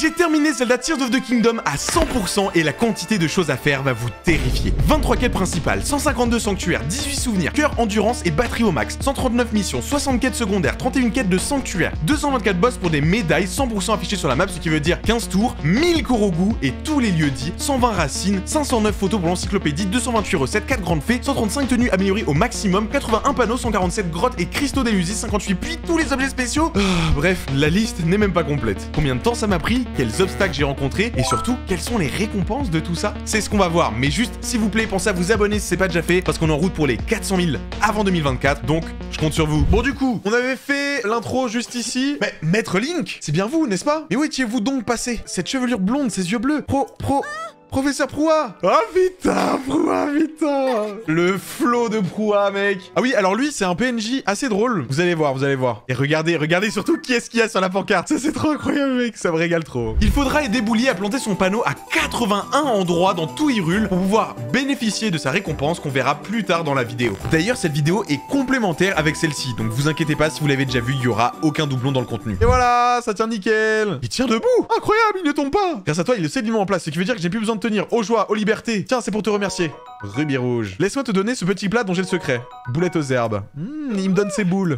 J'ai terminé Zelda Tears of the Kingdom à 100% et la quantité de choses à faire va vous terrifier. 23 quêtes principales, 152 sanctuaires, 18 souvenirs, cœur, endurance et batterie au max, 139 missions, 60 quêtes secondaires, 31 quêtes de sanctuaires, 224 boss pour des médailles 100% affichées sur la map, ce qui veut dire 15 tours, 1000 Korogu et tous les lieux dits, 120 racines, 509 photos pour l'encyclopédie, 228 recettes, 4 grandes fées, 135 tenues améliorées au maximum, 81 panneaux, 147 grottes et cristaux d'Elusis, 58 puits, tous les objets spéciaux. Bref, la liste n'est même pas complète. Combien de temps ça m'a pris, quels obstacles j'ai rencontrés et surtout, quelles sont les récompenses de tout ça? C'est ce qu'on va voir, mais juste, s'il vous plaît, pensez à vous abonner si c'est pas déjà fait, parce qu'on est en route pour les 400 000 avant 2024, donc je compte sur vous. Bon du coup, on avait fait l'intro juste ici, mais Maître Link, c'est bien vous, n'est-ce pas? Et où étiez-vous donc passé? Cette chevelure blonde, ces yeux bleus, Professeur Proua! Oh putain, Proua, putain! Le flow de Proua, mec! Ah oui, alors lui, c'est un PNJ assez drôle. Vous allez voir, vous allez voir. Et regardez surtout qui est-ce qu'il y a sur la pancarte. Ça, c'est trop incroyable, mec. Ça me régale trop. Il faudra aider Bouli à planter son panneau à 81 endroits dans tout Hyrule pour pouvoir bénéficier de sa récompense qu'on verra plus tard dans la vidéo. D'ailleurs, cette vidéo est complémentaire avec celle-ci. Donc vous inquiétez pas, si vous l'avez déjà vu, il y aura aucun doublon dans le contenu. Et voilà, ça tient nickel. Il tient debout! Incroyable, il ne tombe pas! Grâce à toi, il est solidement en place, ce qui veut dire que j'ai plus besoin de tenir. Aux joies, aux libertés. Tiens, c'est pour te remercier. Rubis rouge. Laisse-moi te donner ce petit plat dont j'ai le secret. Boulette aux herbes. Il me donne ses boules.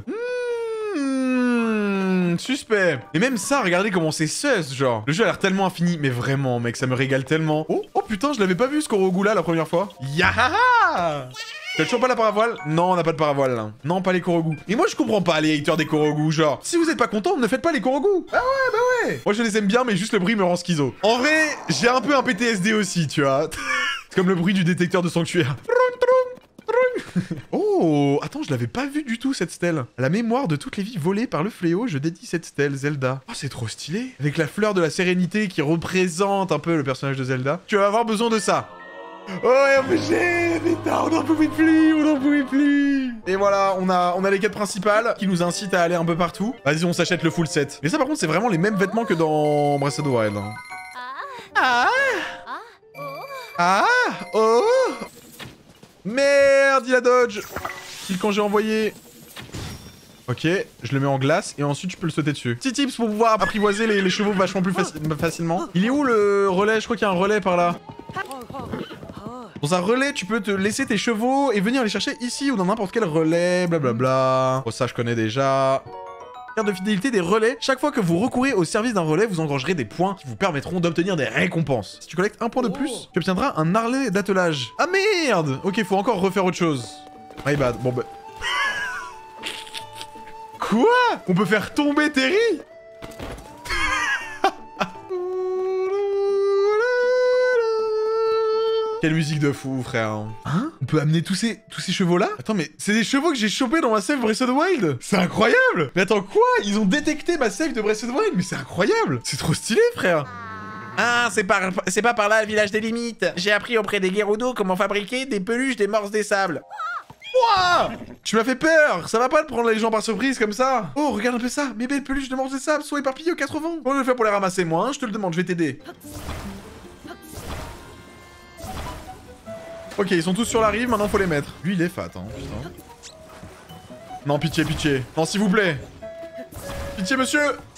Suspect. Et même ça, regardez comment c'est sus, genre. Le jeu a l'air tellement infini, mais vraiment, mec, ça me régale tellement. Oh putain, je l'avais pas vu ce Korogu là la première fois. Yahaha! T'as toujours pas la paravoile? Non, on n'a pas de paravoile là. Non, pas les Korogu. Et moi je comprends pas les haters des Korogu, genre. Si vous êtes pas content, ne faites pas les Korogu. Ah ouais, bah ouais. Moi je les aime bien, mais juste le bruit me rend schizo. En vrai, j'ai un peu un PTSD aussi, tu vois. C'est comme le bruit du détecteur de sanctuaire. Oh, attends, je l'avais pas vu du tout cette stèle. À la mémoire de toutes les vies volées par le fléau, je dédie cette stèle, Zelda. Oh, c'est trop stylé. Avec la fleur de la sérénité qui représente un peu le personnage de Zelda. Tu vas avoir besoin de ça. Oh, RPG, putain, on n'en pouvait plus. Et voilà, on a les quêtes principales qui nous incitent à aller un peu partout. Vas-y, on s'achète le full set. Mais ça, par contre, c'est vraiment les mêmes vêtements que dans Breath of the Wild. Oh. Merde, il a dodge. Kill quand j'ai envoyé. Ok, je le mets en glace et ensuite je peux le sauter dessus. Petit tips pour pouvoir apprivoiser les chevaux vachement plus facilement. Il est où le relais? Je crois qu'il y a un relais par là. Dans un relais, tu peux te laisser tes chevaux et venir les chercher ici ou dans n'importe quel relais, blablabla. Oh, ça, je connais déjà. Carte de fidélité des relais. Chaque fois que vous recourez au service d'un relais, vous engrangerez des points qui vous permettront d'obtenir des récompenses. Si tu collectes un point de plus, tu obtiendras un harley d'attelage. Ah merde! Ok, faut encore refaire autre chose. My bad. Bon bah... Quoi? On peut faire tomber Terry? Quelle musique de fou, frère. Hein? On peut amener tous ces chevaux-là? Attends, mais c'est des chevaux que j'ai chopés dans ma save Breath of the Wild? C'est incroyable! Mais attends, quoi? Ils ont détecté ma save de Breath of the Wild? Mais c'est incroyable! C'est trop stylé, frère! Ah, c'est pas par là le village des limites. J'ai appris auprès des Gerudo comment fabriquer des peluches des morses des sables. Ouah! Tu m'as fait peur! Ça va pas de prendre les gens par surprise comme ça! Oh, regarde un peu ça! Mes belles peluches de morses des sables sont éparpillées aux 80! Comment je vais faire pour les ramasser, moi, hein? Je te le demande, je vais t'aider. Ok, ils sont tous sur la rive, maintenant faut les mettre. Lui, il est fat, hein, putain. Non, pitié, pitié. Non, s'il vous plaît. Pitié, monsieur.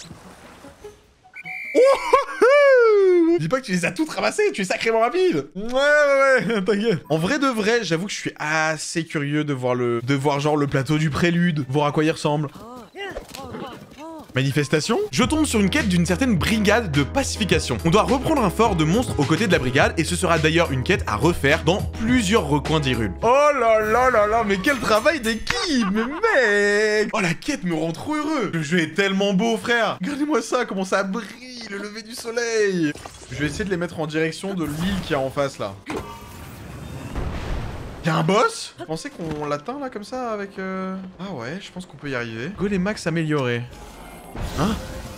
Oh, dis pas que tu les as toutes ramassées, tu es sacrément rapide. Ouais, t'inquiète. En vrai de vrai, j'avoue que je suis assez curieux de voir genre le plateau du prélude, voir à quoi il ressemble. Manifestation? Je tombe sur une quête d'une certaine brigade de pacification. On doit reprendre un fort de monstres aux côtés de la brigade et ce sera d'ailleurs une quête à refaire dans plusieurs recoins d'Hyrule. Oh là là là là, mais quel travail d'équipe, mais mec! Oh, la quête me rend trop heureux. Le jeu est tellement beau, frère. Regardez-moi ça, comment ça brille, le lever du soleil. Je vais essayer de les mettre en direction de l'île qu'il y a en face, là. Y'a un boss? Vous pensez qu'on l'atteint, là, comme ça, avec... Ah ouais, je pense qu'on peut y arriver. Golémax amélioré. Hein?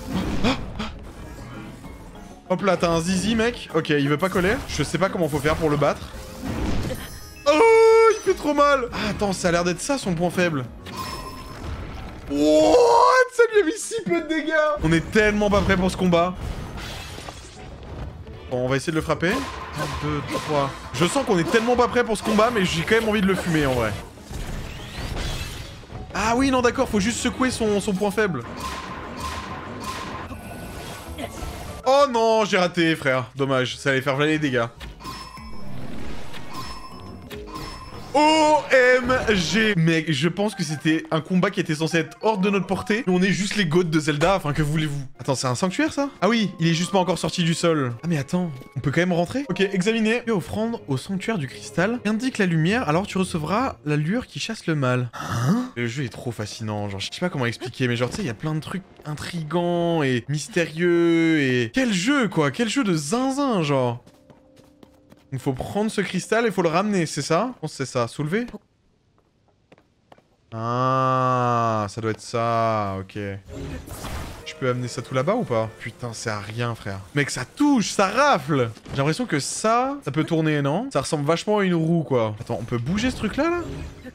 Hop là, t'as un zizi, mec. Ok, il veut pas coller. Je sais pas comment faut faire pour le battre. Oh, il fait trop mal. Ah, attends, ça a l'air d'être ça son point faible. What? Ça lui a mis si peu de dégâts. On est tellement pas prêt pour ce combat. Bon, on va essayer de le frapper. 1, 2, 3. Je sens qu'on est tellement pas prêt pour ce combat, mais j'ai quand même envie de le fumer en vrai. Ah oui, non, d'accord, faut juste secouer son point faible. Oh non, j'ai raté, frère. Dommage, ça allait faire valer les dégâts. OMG. Mec, je pense que c'était un combat qui était censé être hors de notre portée. On est juste les goats de Zelda, enfin que voulez-vous? Attends, c'est un sanctuaire ça? Ah oui, il est juste pas encore sorti du sol. Ah mais attends, on peut quand même rentrer? Ok, examiner. Et offrande au sanctuaire du cristal. Indique la lumière, alors tu recevras la lueur qui chasse le mal. Hein? Le jeu est trop fascinant, genre je sais pas comment expliquer, mais genre tu sais, il y a plein de trucs intrigants et mystérieux et... Quel jeu quoi, quel jeu de zinzin genre. Il faut prendre ce cristal et il faut le ramener, c'est ça? Je pense que c'est ça. Soulever? Ah, ça doit être ça, ok. Je peux amener ça tout là-bas ou pas? Putain, c'est à rien, frère. Mec, ça touche, ça rafle. J'ai l'impression que ça peut tourner, non? Ça ressemble vachement à une roue, quoi. Attends, on peut bouger ce truc-là, là?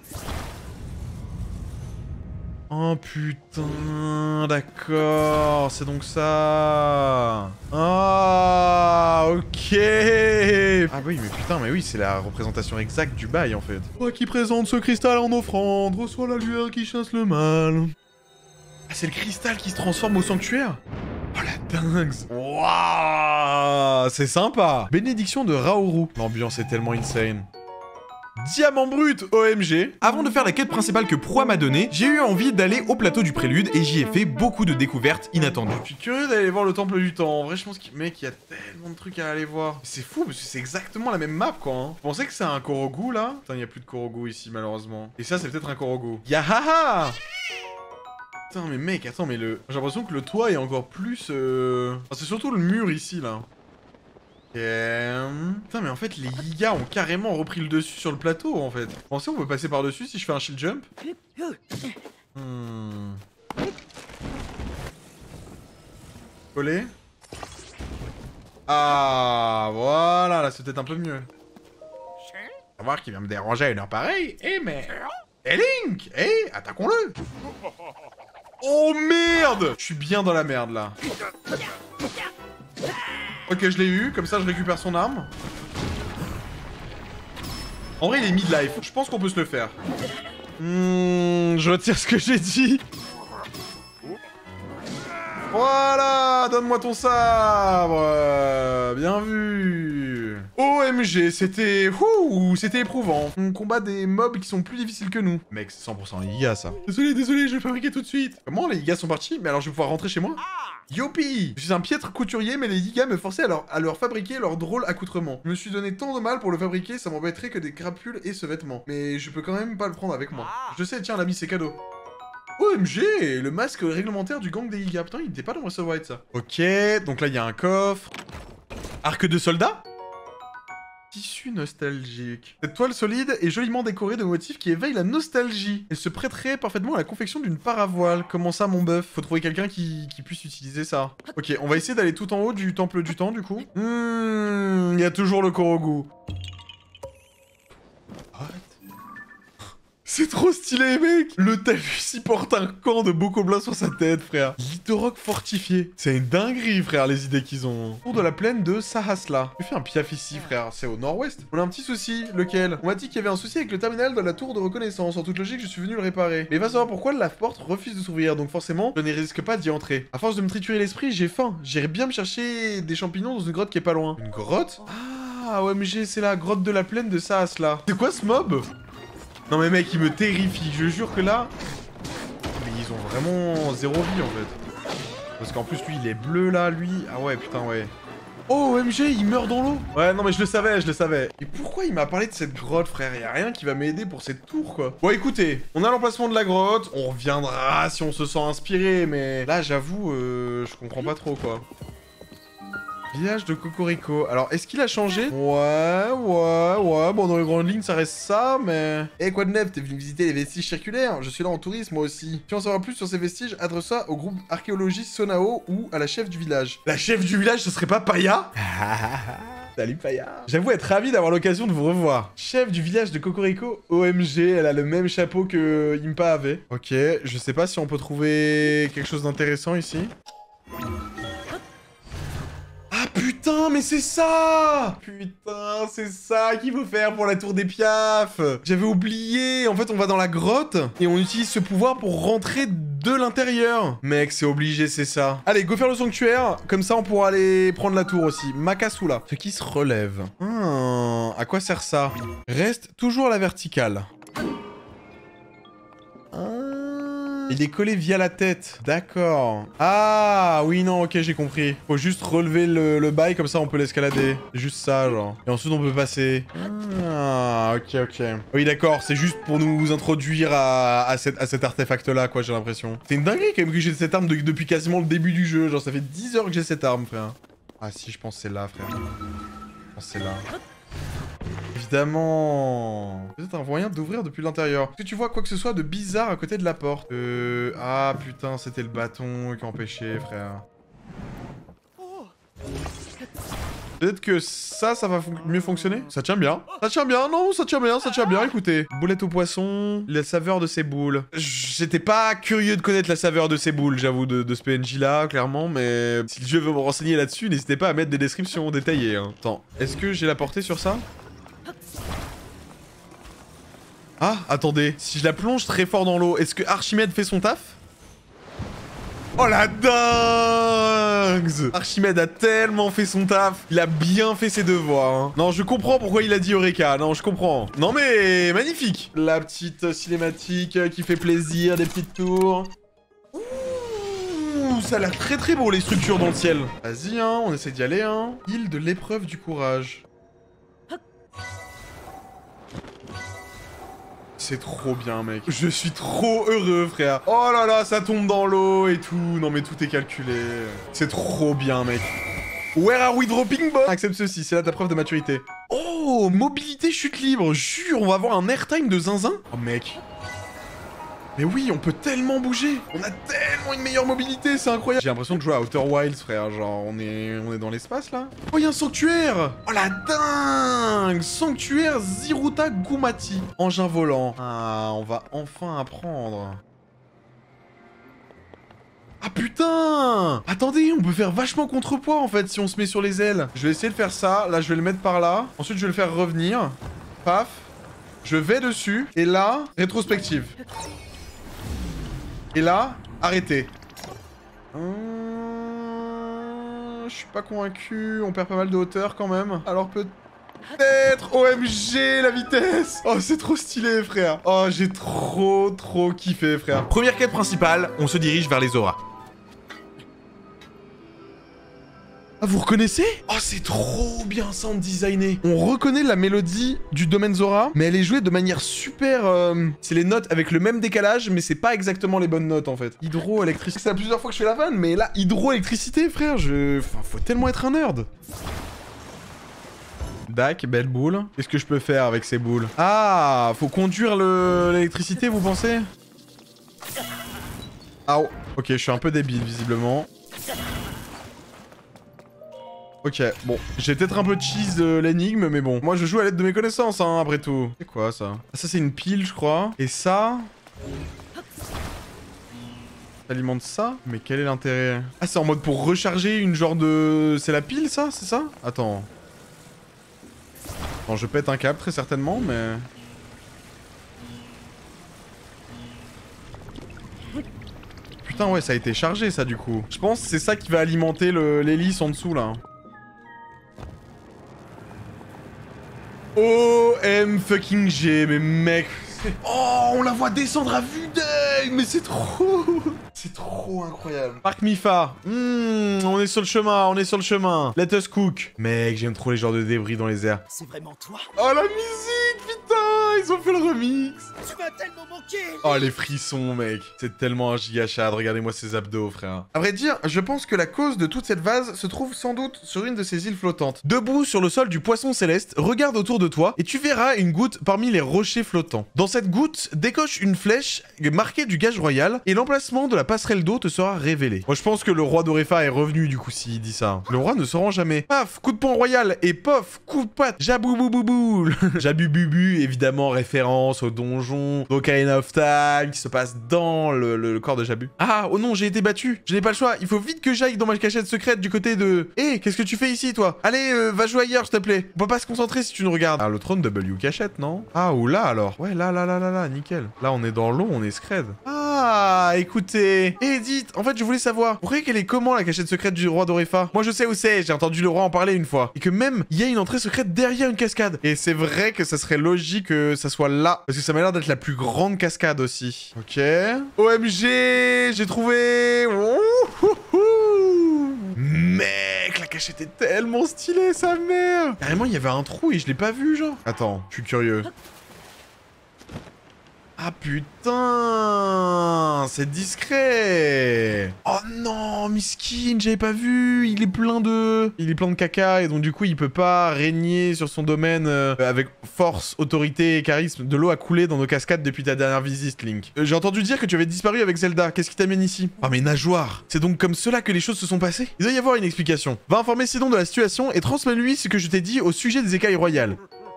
Oh putain, d'accord, c'est donc ça. Ah, ok. Ah oui, mais putain, mais oui, c'est la représentation exacte du bail en fait. Toi qui présente ce cristal en offrande, reçois la lueur qui chasse le mal. Ah, c'est le cristal qui se transforme au sanctuaire? Oh la dingue. Waouh, c'est sympa. Bénédiction de Raoru. L'ambiance est tellement insane. Diamant brut, OMG. Avant de faire la quête principale que Proie m'a donnée, j'ai eu envie d'aller au plateau du prélude et j'y ai fait beaucoup de découvertes inattendues. Je suis curieux d'aller voir le temple du temps. En vrai, je pense qu'il mec, il y a tellement de trucs à aller voir. C'est fou parce que c'est exactement la même map quoi. Hein. Je pensais que c'est un Korogu là. Putain, il n'y a plus de Korogu ici malheureusement. Et ça, c'est peut-être un Korogu. Yahaha. Putain, mais mec, attends, mais le... J'ai l'impression que le toit est encore plus... Enfin, c'est surtout le mur ici là. Putain, mais en fait, les gigas ont carrément repris le dessus sur le plateau, en fait. Vous pensez qu'on peut passer par-dessus si je fais un shield jump? Coller. Ah, voilà, là, c'est peut-être un peu mieux. Savoir qu'il vient me déranger à une heure pareille. Eh, mais... Eh, Link! Eh, attaquons-le! Oh, merde! Je suis bien dans la merde, là. Ok, je l'ai eu, comme ça je récupère son arme. En vrai, il est mid-life. Je pense qu'on peut se le faire. Je retire ce que j'ai dit. Voilà, donne-moi ton sabre. Bien vu. OMG, c'était... C'était éprouvant. On combat des mobs qui sont plus difficiles que nous. Mec, c'est 100% les gigas, ça. Désolé, je vais fabriquer tout de suite. Comment les gigas sont partis? Mais alors je vais pouvoir rentrer chez moi? Youpi! Je suis un piètre couturier, mais les gigas me forçaient à leur fabriquer leur drôle accoutrement. Je me suis donné tant de mal pour le fabriquer, ça m'embêterait que des crapules et ce vêtement. Mais je peux quand même pas le prendre avec moi. Je sais, tiens l'ami, c'est cadeau. OMG, le masque réglementaire du gang des gigas. Putain, il était pas dans Breath of the Wild, ça. Ok, donc là, il y a un coffre. Arc de soldat? Tissu nostalgique. Cette toile solide est joliment décorée de motifs qui éveillent la nostalgie. Elle se prêterait parfaitement à la confection d'une paravoile. Comment ça, mon bœuf? Faut trouver quelqu'un qui puisse utiliser ça. Ok, on va essayer d'aller tout en haut du temple du temps, du coup. Il y a toujours le Korogu. What? C'est trop stylé, mec! Le Talus, il porte un camp de Bokoblin sur sa tête, frère. Litoroc fortifié. C'est une dinguerie, frère, les idées qu'ils ont. Tour de la plaine de Sahasla. Je fais un piaf ici, frère. C'est au nord-ouest. On a un petit souci. Lequel? On m'a dit qu'il y avait un souci avec le terminal de la tour de reconnaissance. En toute logique, je suis venu le réparer. Mais va savoir pourquoi la porte refuse de s'ouvrir. Donc forcément, je ne risque pas d'y entrer. À force de me triturer l'esprit, j'ai faim. J'irai bien me chercher des champignons dans une grotte qui est pas loin. Une grotte? Ah, OMG, c'est la grotte de la plaine de Sahasla. C'est quoi ce mob? Non mais mec, il me terrifie, je jure que là... Mais ils ont vraiment zéro vie en fait. Parce qu'en plus lui, il est bleu là, lui. Ah ouais, putain, ouais. Oh, OMG, il meurt dans l'eau. Ouais, non mais je le savais. Et pourquoi il m'a parlé de cette grotte, frère? Y'a rien qui va m'aider pour cette tour, quoi. Bon, écoutez, on a l'emplacement de la grotte. On reviendra si on se sent inspiré, mais... Là, j'avoue, je comprends pas trop, quoi. Village de Cocorico. Alors, est-ce qu'il a changé? Ouais. Bon, dans les grandes lignes, ça reste ça, mais... Eh, quoi de neuf? T'es venu visiter les vestiges circulaires? Je suis là en tourisme, moi aussi. Si tu veux en savoir plus sur ces vestiges, adresse ça au groupe archéologiste Sonao ou à la chef du village. La chef du village, ce serait pas Paya? Salut Paya. J'avoue être ravi d'avoir l'occasion de vous revoir. Chef du village de Cocorico, OMG, elle a le même chapeau que Impa avait. Ok, je sais pas si on peut trouver quelque chose d'intéressant ici. Ah putain, mais c'est ça! Putain, c'est ça qu'il faut faire pour la tour des piafs! J'avais oublié! En fait, on va dans la grotte et on utilise ce pouvoir pour rentrer de l'intérieur. Mec, c'est obligé, c'est ça. Allez, go faire le sanctuaire. Comme ça, on pourra aller prendre la tour aussi. Makasula. Ce qui se relève. À quoi sert ça? Reste toujours à la verticale. Il est collé via la tête. D'accord. Ah, oui, non, ok, j'ai compris. Faut juste relever le bail, comme ça, on peut l'escalader. Juste ça, genre. Et ensuite, on peut passer. Ah, ok. Oui, d'accord, c'est juste pour nous introduire à cet artefact-là, quoi, j'ai l'impression. C'est une dinguerie, quand même, que j'ai cette arme depuis quasiment le début du jeu. Genre, ça fait 10 heures que j'ai cette arme, frère. Ah, si, je pense que c'est là, frère. Je pense que c'est là. Évidemment. Peut-être un moyen d'ouvrir depuis l'intérieur. Est-ce que tu vois quoi que ce soit de bizarre à côté de la porte? Ah putain, c'était le bâton qui empêchait, frère. Peut-être que ça va mieux fonctionner. Ça tient bien. Ça tient bien, non, ça tient bien, écoutez. Boulette au poisson, la saveur de ces boules. J'étais pas curieux de connaître la saveur de ces boules, j'avoue, de ce PNJ-là, clairement, mais si le jeu veut me renseigner là-dessus, n'hésitez pas à mettre des descriptions détaillées. Hein. Attends, est-ce que j'ai la portée sur ça? Ah, attendez, si je la plonge très fort dans l'eau, est-ce que Archimède fait son taf? Oh la dingue! Archimède a tellement fait son taf. Il a bien fait ses devoirs. Hein. Non, je comprends pourquoi il a dit Eureka. Non, je comprends. Non mais, magnifique. La petite cinématique qui fait plaisir, des petites tours. Ouh, ça a l'air très beau les structures dans le ciel. Vas-y, hein, on essaie d'y aller, hein. Île de l'épreuve du courage. C'est trop bien, mec. Je suis trop heureux, frère. Oh là là, ça tombe dans l'eau et tout. Non, mais tout est calculé. C'est trop bien, mec. Where are we dropping, boss? Accepte ceci, c'est là ta preuve de maturité. Oh, mobilité chute libre. Jure, on va avoir un airtime de zinzin. Oh, mec. Mais oui, on peut tellement bouger. On a tellement une meilleure mobilité, c'est incroyable. J'ai l'impression de jouer à Outer Wilds, frère. Genre, on est dans l'espace, là. Oh, il y a un sanctuaire. Oh, la dingue. Sanctuaire Ziruta Gumati. Engin volant. Ah, on va enfin apprendre. Ah, putain. Attendez, on peut faire vachement contrepoids, en fait, si on se met sur les ailes. Je vais essayer de faire ça. Là, je vais le mettre par là. Ensuite, je vais le faire revenir. Paf. Je vais dessus. Et là, rétrospective. Et là, arrêtez. Je suis pas convaincu. On perd pas mal de hauteur quand même. Alors peut-être... OMG, la vitesse. Oh, c'est trop stylé, frère. Oh, j'ai trop kiffé, frère. Première quête principale, on se dirige vers les auras. Ah, vous reconnaissez? Oh, c'est trop bien sound designé. On reconnaît la mélodie du domaine Zora, mais elle est jouée de manière super... C'est les notes avec le même décalage, mais c'est pas exactement les bonnes notes, en fait. Hydroélectricité. C'est la plusieurs fois que je fais la vanne, mais là, hydroélectricité, frère, Enfin, faut tellement être un nerd. Dac, belle boule. Qu'est-ce que je peux faire avec ces boules? Ah, faut conduire l'électricité, vous pensez? Ah, oh. Ok, je suis un peu débile, visiblement. Ok, bon, j'ai peut-être un peu cheese l'énigme, mais bon. Moi, je joue à l'aide de mes connaissances, hein, après tout. C'est quoi, ça? Ah, ça, c'est une pile, je crois. Et ça... Ça alimente ça? Mais quel est l'intérêt? Ah, c'est en mode pour recharger une genre de... C'est la pile, ça? C'est ça? Attends. Bon, je pète un câble, très certainement, mais... Putain, ouais, ça a été chargé, ça, du coup. Je pense que c'est ça qui va alimenter l'hélice en dessous, là. OM fucking G, mais mec... Oh, on la voit descendre à vue d'œil, mais c'est trop... C'est trop incroyable. Parc Mifa. On est sur le chemin, Let us cook. Mec, j'aime trop les genres de débris dans les airs. C'est vraiment toi? Oh, la musique, putain, ils ont fait le remix. Tu m'as tellement manqué. Oh, les frissons, mec. C'est tellement un gigachad. Regardez-moi ces abdos, frère. À vrai dire, je pense que la cause de toute cette vase se trouve sans doute sur une de ces îles flottantes. Debout sur le sol du poisson céleste, regarde autour de toi et tu verras une goutte parmi les rochers flottants. Dans cette goutte, décoche une flèche marquée du gage royal et l'emplacement de la passerelle d'eau te sera révélé. Moi, je pense que le roi d'Orefa est revenu, du coup, s'il dit ça. Le roi ne se rend jamais. Paf, coup de poing royal et pof, coup de patte, jaboubouboubou. Jabububu, évidemment, référence au donjon d'Ocarina of Time qui se passe dans le corps de Jabu. Ah, oh non, j'ai été battu. Je n'ai pas le choix. Il faut vite que j'aille dans ma cachette secrète du côté de... Hé, qu'est-ce que tu fais ici, toi? Allez, va jouer ailleurs, s'il te plaît. On peut pas se concentrer si tu nous regardes. Ah, le trône W cachette, non? Ah, ou là, alors. Ouais, là, nickel. Là, on est dans l'eau, on est scred. Ah, Ah, écoutez. Edith, en fait, je voulais savoir. Vous croyez qu'elle est comment, la cachette secrète du roi d'Orefa? Moi, je sais où c'est. J'ai entendu le roi en parler une fois. Et que même, il y a une entrée secrète derrière une cascade. Et c'est vrai que ça serait logique que ça soit là. Parce que ça m'a l'air d'être la plus grande cascade aussi. Ok. OMG, j'ai trouvé. Mec, la cachette est tellement stylée, sa mère. Carrément, il y avait un trou et je l'ai pas vu, genre. Attends, je suis curieux. Ah putain, c'est discret. Oh non, miskin, j'avais pas vu. Il est plein de caca et donc du coup il peut pas régner sur son domaine avec force, autorité et charisme. De l'eau a coulé dans nos cascades depuis ta dernière visite, Link. J'ai entendu dire que tu avais disparu avec Zelda. Qu'est-ce qui t'amène ici? Ah mais nageoire. C'est donc comme cela que les choses se sont passées? Il doit y avoir une explication. Va informer Sidon de la situation et transmets-lui ce que je t'ai dit au sujet des écailles royales.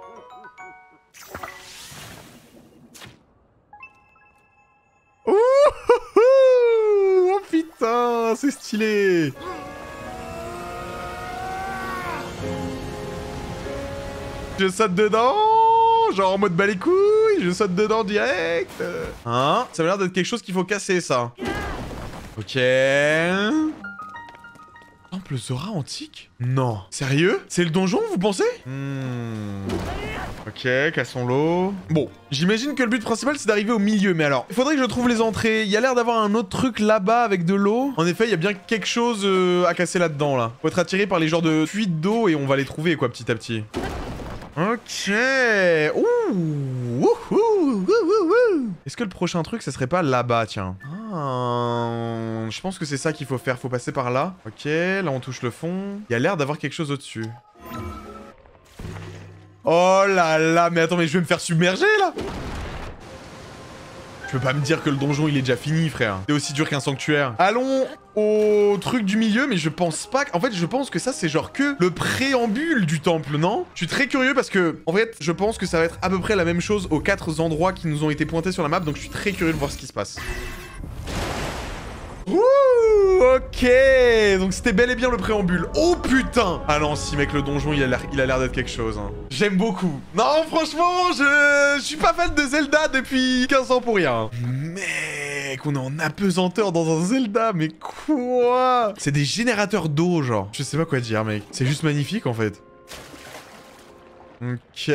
Oh putain, c'est stylé. Je saute dedans, genre en mode bas les couilles, je saute dedans direct. Hein? Ça m'a l'air d'être quelque chose qu'il faut casser, ça. Ok. Temple Zora antique? Non. Sérieux? C'est le donjon, vous pensez? Ok, cassons-l'eau. Bon, j'imagine que le but principal, c'est d'arriver au milieu. Mais alors, il faudrait que je trouve les entrées. Il y a l'air d'avoir un autre truc là-bas avec de l'eau. En effet, il y a bien quelque chose à casser là-dedans, là. Faut être attiré par les genres de fuites d'eau et on va les trouver, quoi, petit à petit. Ok. Ouh. Est-ce que le prochain truc, ça serait pas là-bas, tiens? Je pense que c'est ça qu'il faut faire. Faut passer par là. Ok, là, on touche le fond. Il y a l'air d'avoir quelque chose au-dessus. Oh là là, mais attends, mais je vais me faire submerger, là. Tu peux pas me dire que le donjon, il est déjà fini, frère. C'est aussi dur qu'un sanctuaire. Allons au truc du milieu, mais je pense pas... En fait, je pense que ça, c'est genre que le préambule du temple, non? Je suis très curieux parce que, en fait, je pense que ça va être à peu près la même chose aux 4 endroits qui nous ont été pointés sur la map, donc je suis très curieux de voir ce qui se passe. Ouh, ok. Donc c'était bel et bien le préambule. Oh putain. Ah non, si mec, le donjon, il a l'air d'être quelque chose. Hein. J'aime beaucoup. Non, franchement, je suis pas fan de Zelda depuis 15 ans pour rien. Mec, on est en apesanteur dans un Zelda, mais quoi? C'est des générateurs d'eau, genre. Je sais pas quoi dire, mec. C'est juste magnifique, en fait. Ok...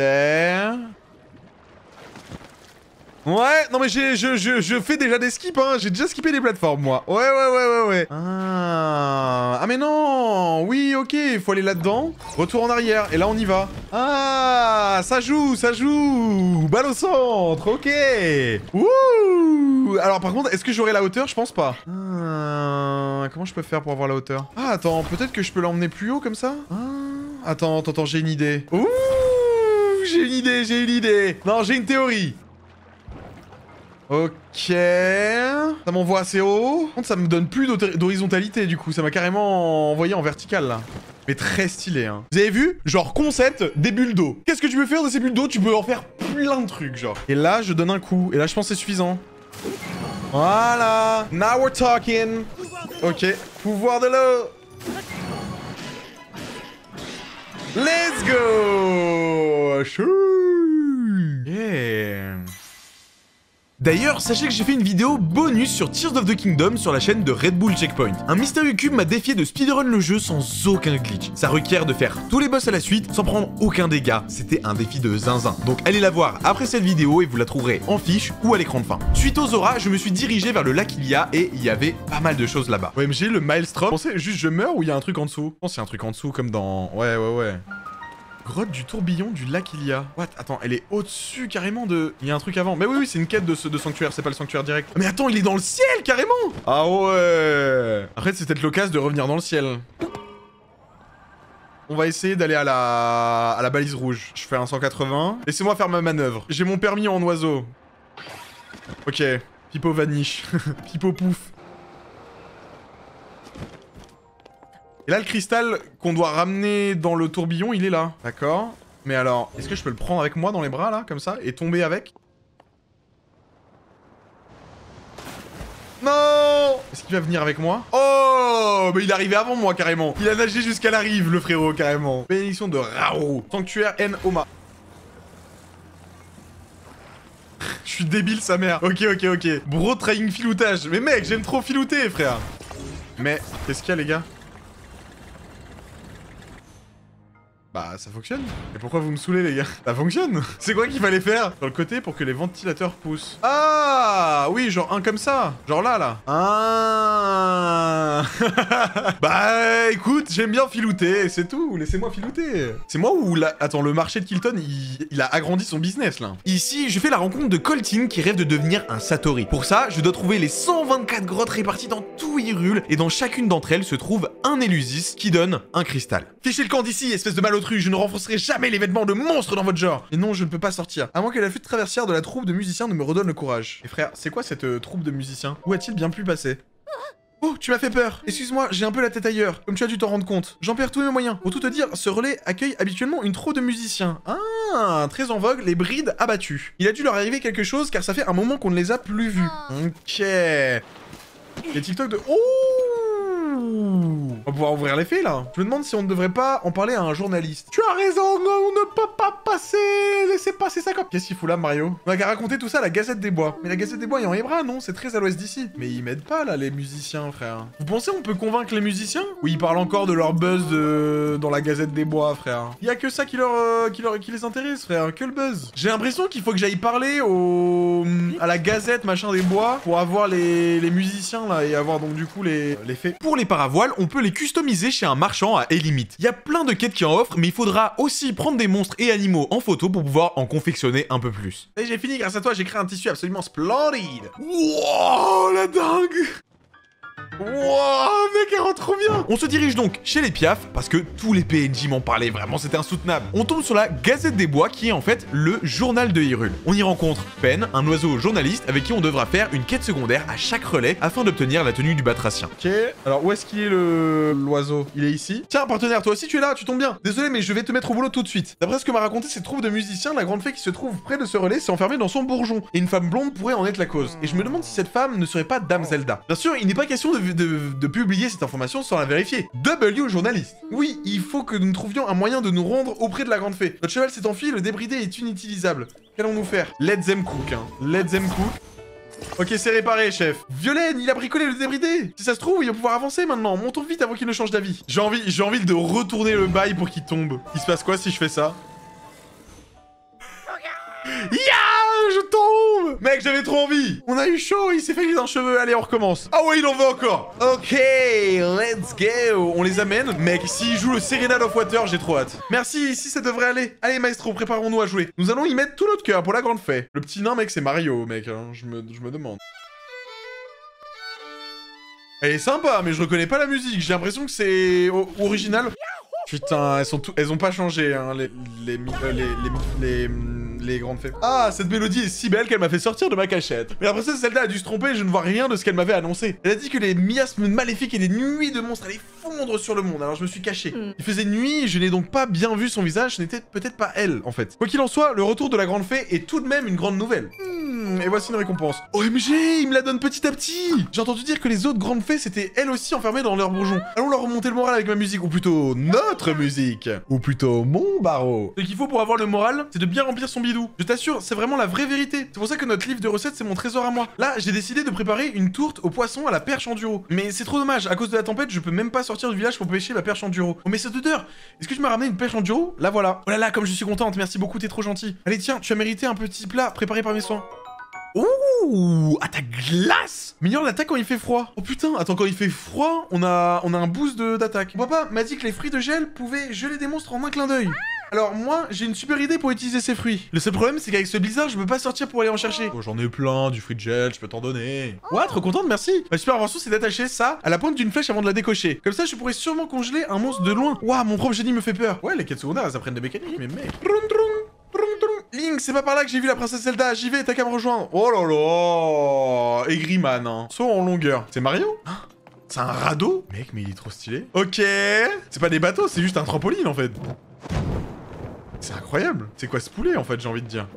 Ouais, non mais je fais déjà des skips, hein. J'ai déjà skippé des plateformes, moi. Ouais. Ah mais non. Oui, ok, il faut aller là-dedans. Retour en arrière, et là on y va. Ah, ça joue. Balle au centre, ok. Ouh. Alors par contre, est-ce que j'aurai la hauteur? Je pense pas. Comment je peux faire pour avoir la hauteur? Ah, attends, peut-être que je peux l'emmener plus haut comme ça? Attends, j'ai une idée. Ouh, j'ai une idée. Non, j'ai une théorie. Ok, ça m'envoie assez haut. Par contre, ça me donne plus d'horizontalité du coup. Ça m'a carrément envoyé en vertical là. Mais très stylé, hein. Vous avez vu? Genre concept, des bulles d'eau. Qu'est-ce que tu peux faire de ces bulles d'eau? Tu peux en faire plein de trucs, genre. Et là, je donne un coup. Et là, je pense que c'est suffisant. Voilà. Now we're talking. Ok, pouvoir de l'eau. Let's go. Chou. Yeah. D'ailleurs, sachez que j'ai fait une vidéo bonus sur Tears of the Kingdom sur la chaîne de Red Bull Checkpoint. Un mystérieux cube m'a défié de speedrun le jeu sans aucun glitch. Ça requiert de faire tous les boss à la suite sans prendre aucun dégât. C'était un défi de zinzin. Donc allez la voir après cette vidéo et vous la trouverez en fiche ou à l'écran de fin. Suite aux Zora, je me suis dirigé vers le lac Hylia et il y avait pas mal de choses là-bas. OMG, le Maelstrom. Vous pensez juste je meurs ou il y a un truc en dessous? Je pense qu'il y a un truc en dessous comme dans... Ouais. Grotte du tourbillon du lac Hylia. What? Attends, elle est au-dessus carrément de... Il y a un truc avant. Mais oui, c'est une quête de sanctuaire, c'est pas le sanctuaire direct. Mais attends, il est dans le ciel carrément! Ah ouais! Après, c'est peut-être l'occasion de revenir dans le ciel. On va essayer d'aller à la balise rouge. Je fais un 180. Laissez-moi faire ma manœuvre. J'ai mon permis en oiseau. Ok. Pipo vanish. Pipo pouf. Et là, le cristal qu'on doit ramener dans le tourbillon, il est là. D'accord. Mais alors, est-ce que je peux le prendre avec moi dans les bras, là, comme ça, et tomber avec? Non! Est-ce qu'il va venir avec moi? Oh! Mais il est arrivé avant moi, carrément. Il a nagé jusqu'à la rive, le frérot, carrément. Bénédiction de Rao. Sanctuaire N. Oma. Je Je suis débile, sa mère. Ok, ok, ok. Bro trying filoutage. Mais mec, j'aime trop filouter, frère. Mais, qu'est-ce qu'il y a, les gars? Bah, ça fonctionne. Et pourquoi vous me saoulez, les gars? Ça fonctionne. C'est quoi qu'il fallait faire? Sur le côté pour que les ventilateurs poussent. Ah, oui, genre un comme ça. Genre là, là. Ah. Bah, écoute, j'aime bien filouter, c'est tout. Laissez-moi filouter. C'est moi ou là... Attends, le marché de Kilton, il a agrandi son business, là. Ici, je fais la rencontre de Coltine qui rêve de devenir un Satori. Pour ça, je dois trouver les 124 grottes réparties dans tout Hyrule. Et dans chacune d'entre elles se trouve un Élusis qui donne un cristal. Fichez le camp d'ici, espèce de malotru. Je ne renforcerai jamais les vêtements de monstres dans votre genre. Et non, je ne peux pas sortir. À moins que la flûte traversière de la troupe de musiciens ne me redonne le courage. Et frère, c'est quoi cette troupe de musiciens? Où a-t-il bien pu passer? Oh, tu m'as fait peur. Excuse-moi, j'ai un peu la tête ailleurs. Comme tu as dû t'en rendre compte. J'en perds tous mes moyens. Pour tout te dire, ce relais accueille habituellement une troupe de musiciens. Ah, très en vogue, les brides abattus. Il a dû leur arriver quelque chose car ça fait un moment qu'on ne les a plus vus. Ok. Les TikTok de... Oh! On va pouvoir ouvrir les faits, là. Je me demande si on ne devrait pas en parler à un journaliste. Tu as raison, on ne peut pas passer. Laissez passer ça comme... Qu'est-ce qu'il fout là, Mario? On a qu'à raconter tout ça à la Gazette des Bois. Mais la Gazette des Bois est en hébreu, non? C'est très à l'ouest d'ici. Mais ils m'aident pas, là, les musiciens, frère. Vous pensez on peut convaincre les musiciens? Ou ils parlent encore de leur buzz dans la Gazette des Bois, frère? Il y a que ça qui les intéresse, frère. Que le buzz. J'ai l'impression qu'il faut que j'aille parler à la Gazette, machin des Bois, pour avoir les musiciens, là, et avoir donc, du coup, les faits. Pour les paravoiles, on peut les customiser chez un marchand à Elimite. Il y a plein de quêtes qui en offrent, mais il faudra aussi prendre des monstres et animaux en photo pour pouvoir en confectionner un peu plus. Et j'ai fini, grâce à toi, j'ai créé un tissu absolument splendide. Wow, la dingue! Wow, mec, elle rend trop bien. On se dirige donc chez les Piaf, parce que tous les PNJ m'en parlaient, vraiment, c'était insoutenable. On tombe sur la Gazette des Bois, qui est en fait le journal de Hyrule. On y rencontre Pen, un oiseau journaliste, avec qui on devra faire une quête secondaire à chaque relais, afin d'obtenir la tenue du Batracien. Ok, alors où est-ce qu'il est l'oiseau? Il est ici. Tiens, partenaire, toi aussi tu es là, tu tombes bien. Désolé, mais je vais te mettre au boulot tout de suite. D'après ce que m'a raconté cette troupe de musiciens, la grande fée qui se trouve près de ce relais s'est enfermée dans son bourgeon, et une femme blonde pourrait en être la cause. Et je me demande si cette femme ne serait pas Dame Zelda. Bien sûr, il n'est pas question de publier cette information sans la vérifier. W journaliste. Oui, il faut que nous trouvions un moyen de nous rendre auprès de la grande fée. Notre cheval s'est enfui, le débridé est inutilisable. Qu'allons-nous faire? Let them cook, hein. Let them cook. Ok, c'est réparé, chef. Violaine, il a bricolé le débridé. Si ça se trouve, il va pouvoir avancer maintenant. Montons vite avant qu'il ne change d'avis. J'ai envie de retourner le bail pour qu'il tombe. Il se passe quoi si je fais ça? Je tombe! Mec, j'avais trop envie! On a eu chaud, il s'est fait d'un cheveu. Allez, on recommence. Ah ouais, il en veut encore! Ok, let's go! On les amène. Mec, s'il joue le Serenade of Water, j'ai trop hâte. Merci, ici ça devrait aller. Allez, maestro, préparons-nous à jouer. Nous allons y mettre tout notre cœur pour la grande fée. Le petit nain, mec, c'est Mario, mec. Hein. Je me demande. Elle est sympa, mais je reconnais pas la musique. J'ai l'impression que c'est original. Putain, elles ont pas changé, hein, les grandes fées. Ah, cette mélodie est si belle qu'elle m'a fait sortir de ma cachette. Mais la princesse Zelda a dû se tromper, je ne vois rien de ce qu'elle m'avait annoncé. Elle a dit que les miasmes maléfiques et les nuits de monstres allaient fondre sur le monde, alors je me suis caché. Il faisait nuit, je n'ai donc pas bien vu son visage, ce n'était peut-être pas elle, en fait. Quoi qu'il en soit, le retour de la grande fée est tout de même une grande nouvelle. Et voici une récompense. OMG, il me la donne petit à petit. J'ai entendu dire que les autres grandes fées s'étaient elles aussi enfermées dans leur bourgeon. Allons leur remonter le moral avec ma musique, ou plutôt notre musique. Ou plutôt mon barreau. Ce qu'il faut pour avoir le moral, c'est de bien remplir son bidou. Je t'assure, c'est vraiment la vraie vérité. C'est pour ça que notre livre de recettes, c'est mon trésor à moi. Là, j'ai décidé de préparer une tourte au poisson à la perche enduro. Mais c'est trop dommage, à cause de la tempête, je peux même pas sortir du village pour pêcher ma perche enduro. Oh mais cette odeur! Est-ce que tu m'as ramené une perche enduro? La voilà. Oh là là, comme je suis contente, merci beaucoup, t'es trop gentil. Allez tiens, tu as mérité un petit plat préparé par mes soins. Ouh, attaque glace. Meilleure l'attaque quand il fait froid. Oh putain, attends, quand il fait froid, on a un boost d'attaque. Mon papa m'a dit que les fruits de gel pouvaient geler des monstres en un clin d'œil. Alors moi, j'ai une super idée pour utiliser ces fruits. Le seul problème, c'est qu'avec ce blizzard, je peux pas sortir pour aller en chercher. Oh, j'en ai plein, du fruit de gel, je peux t'en donner. Ouais, trop contente, merci. Ma super invention, c'est d'attacher ça à la pointe d'une flèche avant de la décocher. Comme ça, je pourrais sûrement congeler un monstre de loin. Waouh, mon propre génie me fait peur. Ouais, les quêtes secondaires, elles apprennent des mécaniques, mais mec. Link, c'est pas par là que j'ai vu la princesse Zelda, j'y vais, t'as qu'à me rejoindre. Oh là là, Aigriman, hein. Saut en longueur. C'est Mario? C'est un radeau? Mec, mais il est trop stylé. Ok. C'est pas des bateaux, c'est juste un trampoline, en fait. C'est incroyable. C'est quoi ce poulet, en fait, j'ai envie de dire.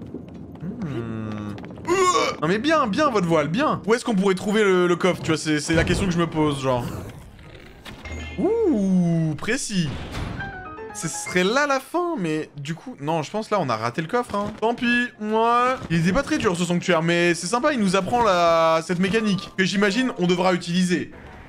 Non mais bien, votre voile, bien. Où est-ce qu'on pourrait trouver le coffre, tu vois, c'est la question que je me pose, genre. Ouh, précis. ce serait là la fin, mais du coup... Non, je pense là, on a raté le coffre, hein. Tant pis, ouais. Il était pas très dur, ce sanctuaire, mais c'est sympa, il nous apprend cette mécanique que j'imagine on devra utiliser.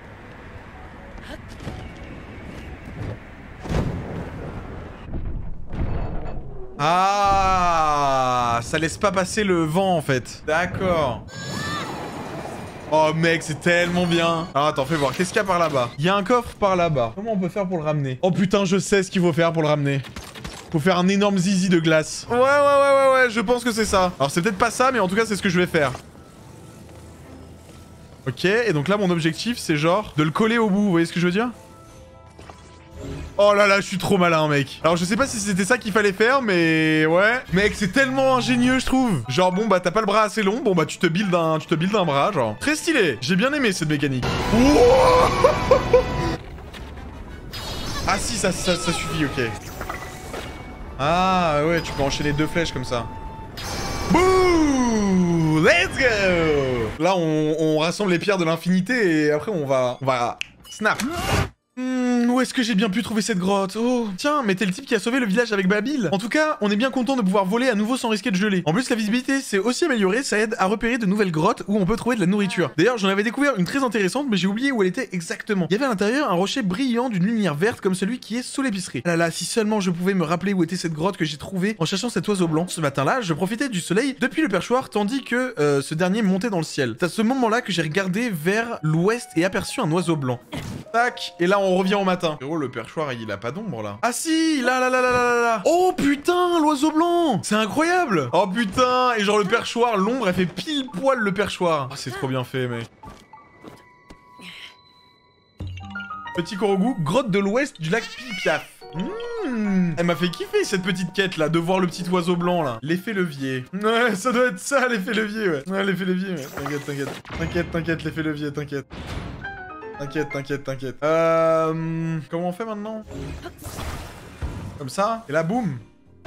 Ah, ça laisse pas passer le vent, en fait. D'accord. Oh mec, c'est tellement bien. Alors attends, fais voir, qu'est-ce qu'il y a par là-bas? Il y a un coffre par là-bas. Comment on peut faire pour le ramener? Oh putain, je sais ce qu'il faut faire pour le ramener. Faut faire un énorme zizi de glace. Ouais, je pense que c'est ça. Alors c'est peut-être pas ça, mais en tout cas, c'est ce que je vais faire. Ok, et donc là, mon objectif, c'est genre de le coller au bout, vous voyez ce que je veux dire? Oh là là, je suis trop malin, mec. Alors, je sais pas si c'était ça qu'il fallait faire, mais ouais. Mec, c'est tellement ingénieux, je trouve. Genre, bon, bah, t'as pas le bras assez long. Bon, bah, tu te builds un bras, genre. Très stylé. J'ai bien aimé cette mécanique. Wow. Ah si, ça suffit, ok. Ah, ouais, tu peux enchaîner 2 flèches comme ça. Bouh! Let's go! Là, on rassemble les pierres de l'infinité et après, on va snap. Où est-ce que j'ai bien pu trouver cette grotte? Oh, tiens, mais t'es le type qui a sauvé le village avec Babil. En tout cas, on est bien content de pouvoir voler à nouveau sans risquer de geler. En plus, la visibilité s'est aussi améliorée, ça aide à repérer de nouvelles grottes où on peut trouver de la nourriture. D'ailleurs, j'en avais découvert une très intéressante, mais j'ai oublié où elle était exactement. Il y avait à l'intérieur un rocher brillant d'une lumière verte comme celui qui est sous l'épicerie. Ah là là, si seulement je pouvais me rappeler où était cette grotte que j'ai trouvée en cherchant cet oiseau blanc. Ce matin-là, je profitais du soleil depuis le perchoir, tandis que ce dernier montait dans le ciel. C'est à ce moment-là que j'ai regardé vers l'ouest et aperçu un oiseau blanc. Tac, et là on revient au matin. Oh, le perchoir, il a pas d'ombre là. Ah si, là. Oh putain, l'oiseau blanc. C'est incroyable. Oh putain, et genre le perchoir, l'ombre, elle fait pile poil le perchoir. Oh, c'est trop bien fait, mec. Petit Korogu, grotte de l'ouest du lac Pipiaf. Elle m'a fait kiffer cette petite quête là, de voir le petit oiseau blanc là. L'effet levier. Ouais, ça doit être ça, l'effet levier, ouais. Ouais, l'effet levier, ouais. T'inquiète, l'effet levier, t'inquiète. T'inquiète. Comment on fait maintenant? Comme ça? Et là, boum.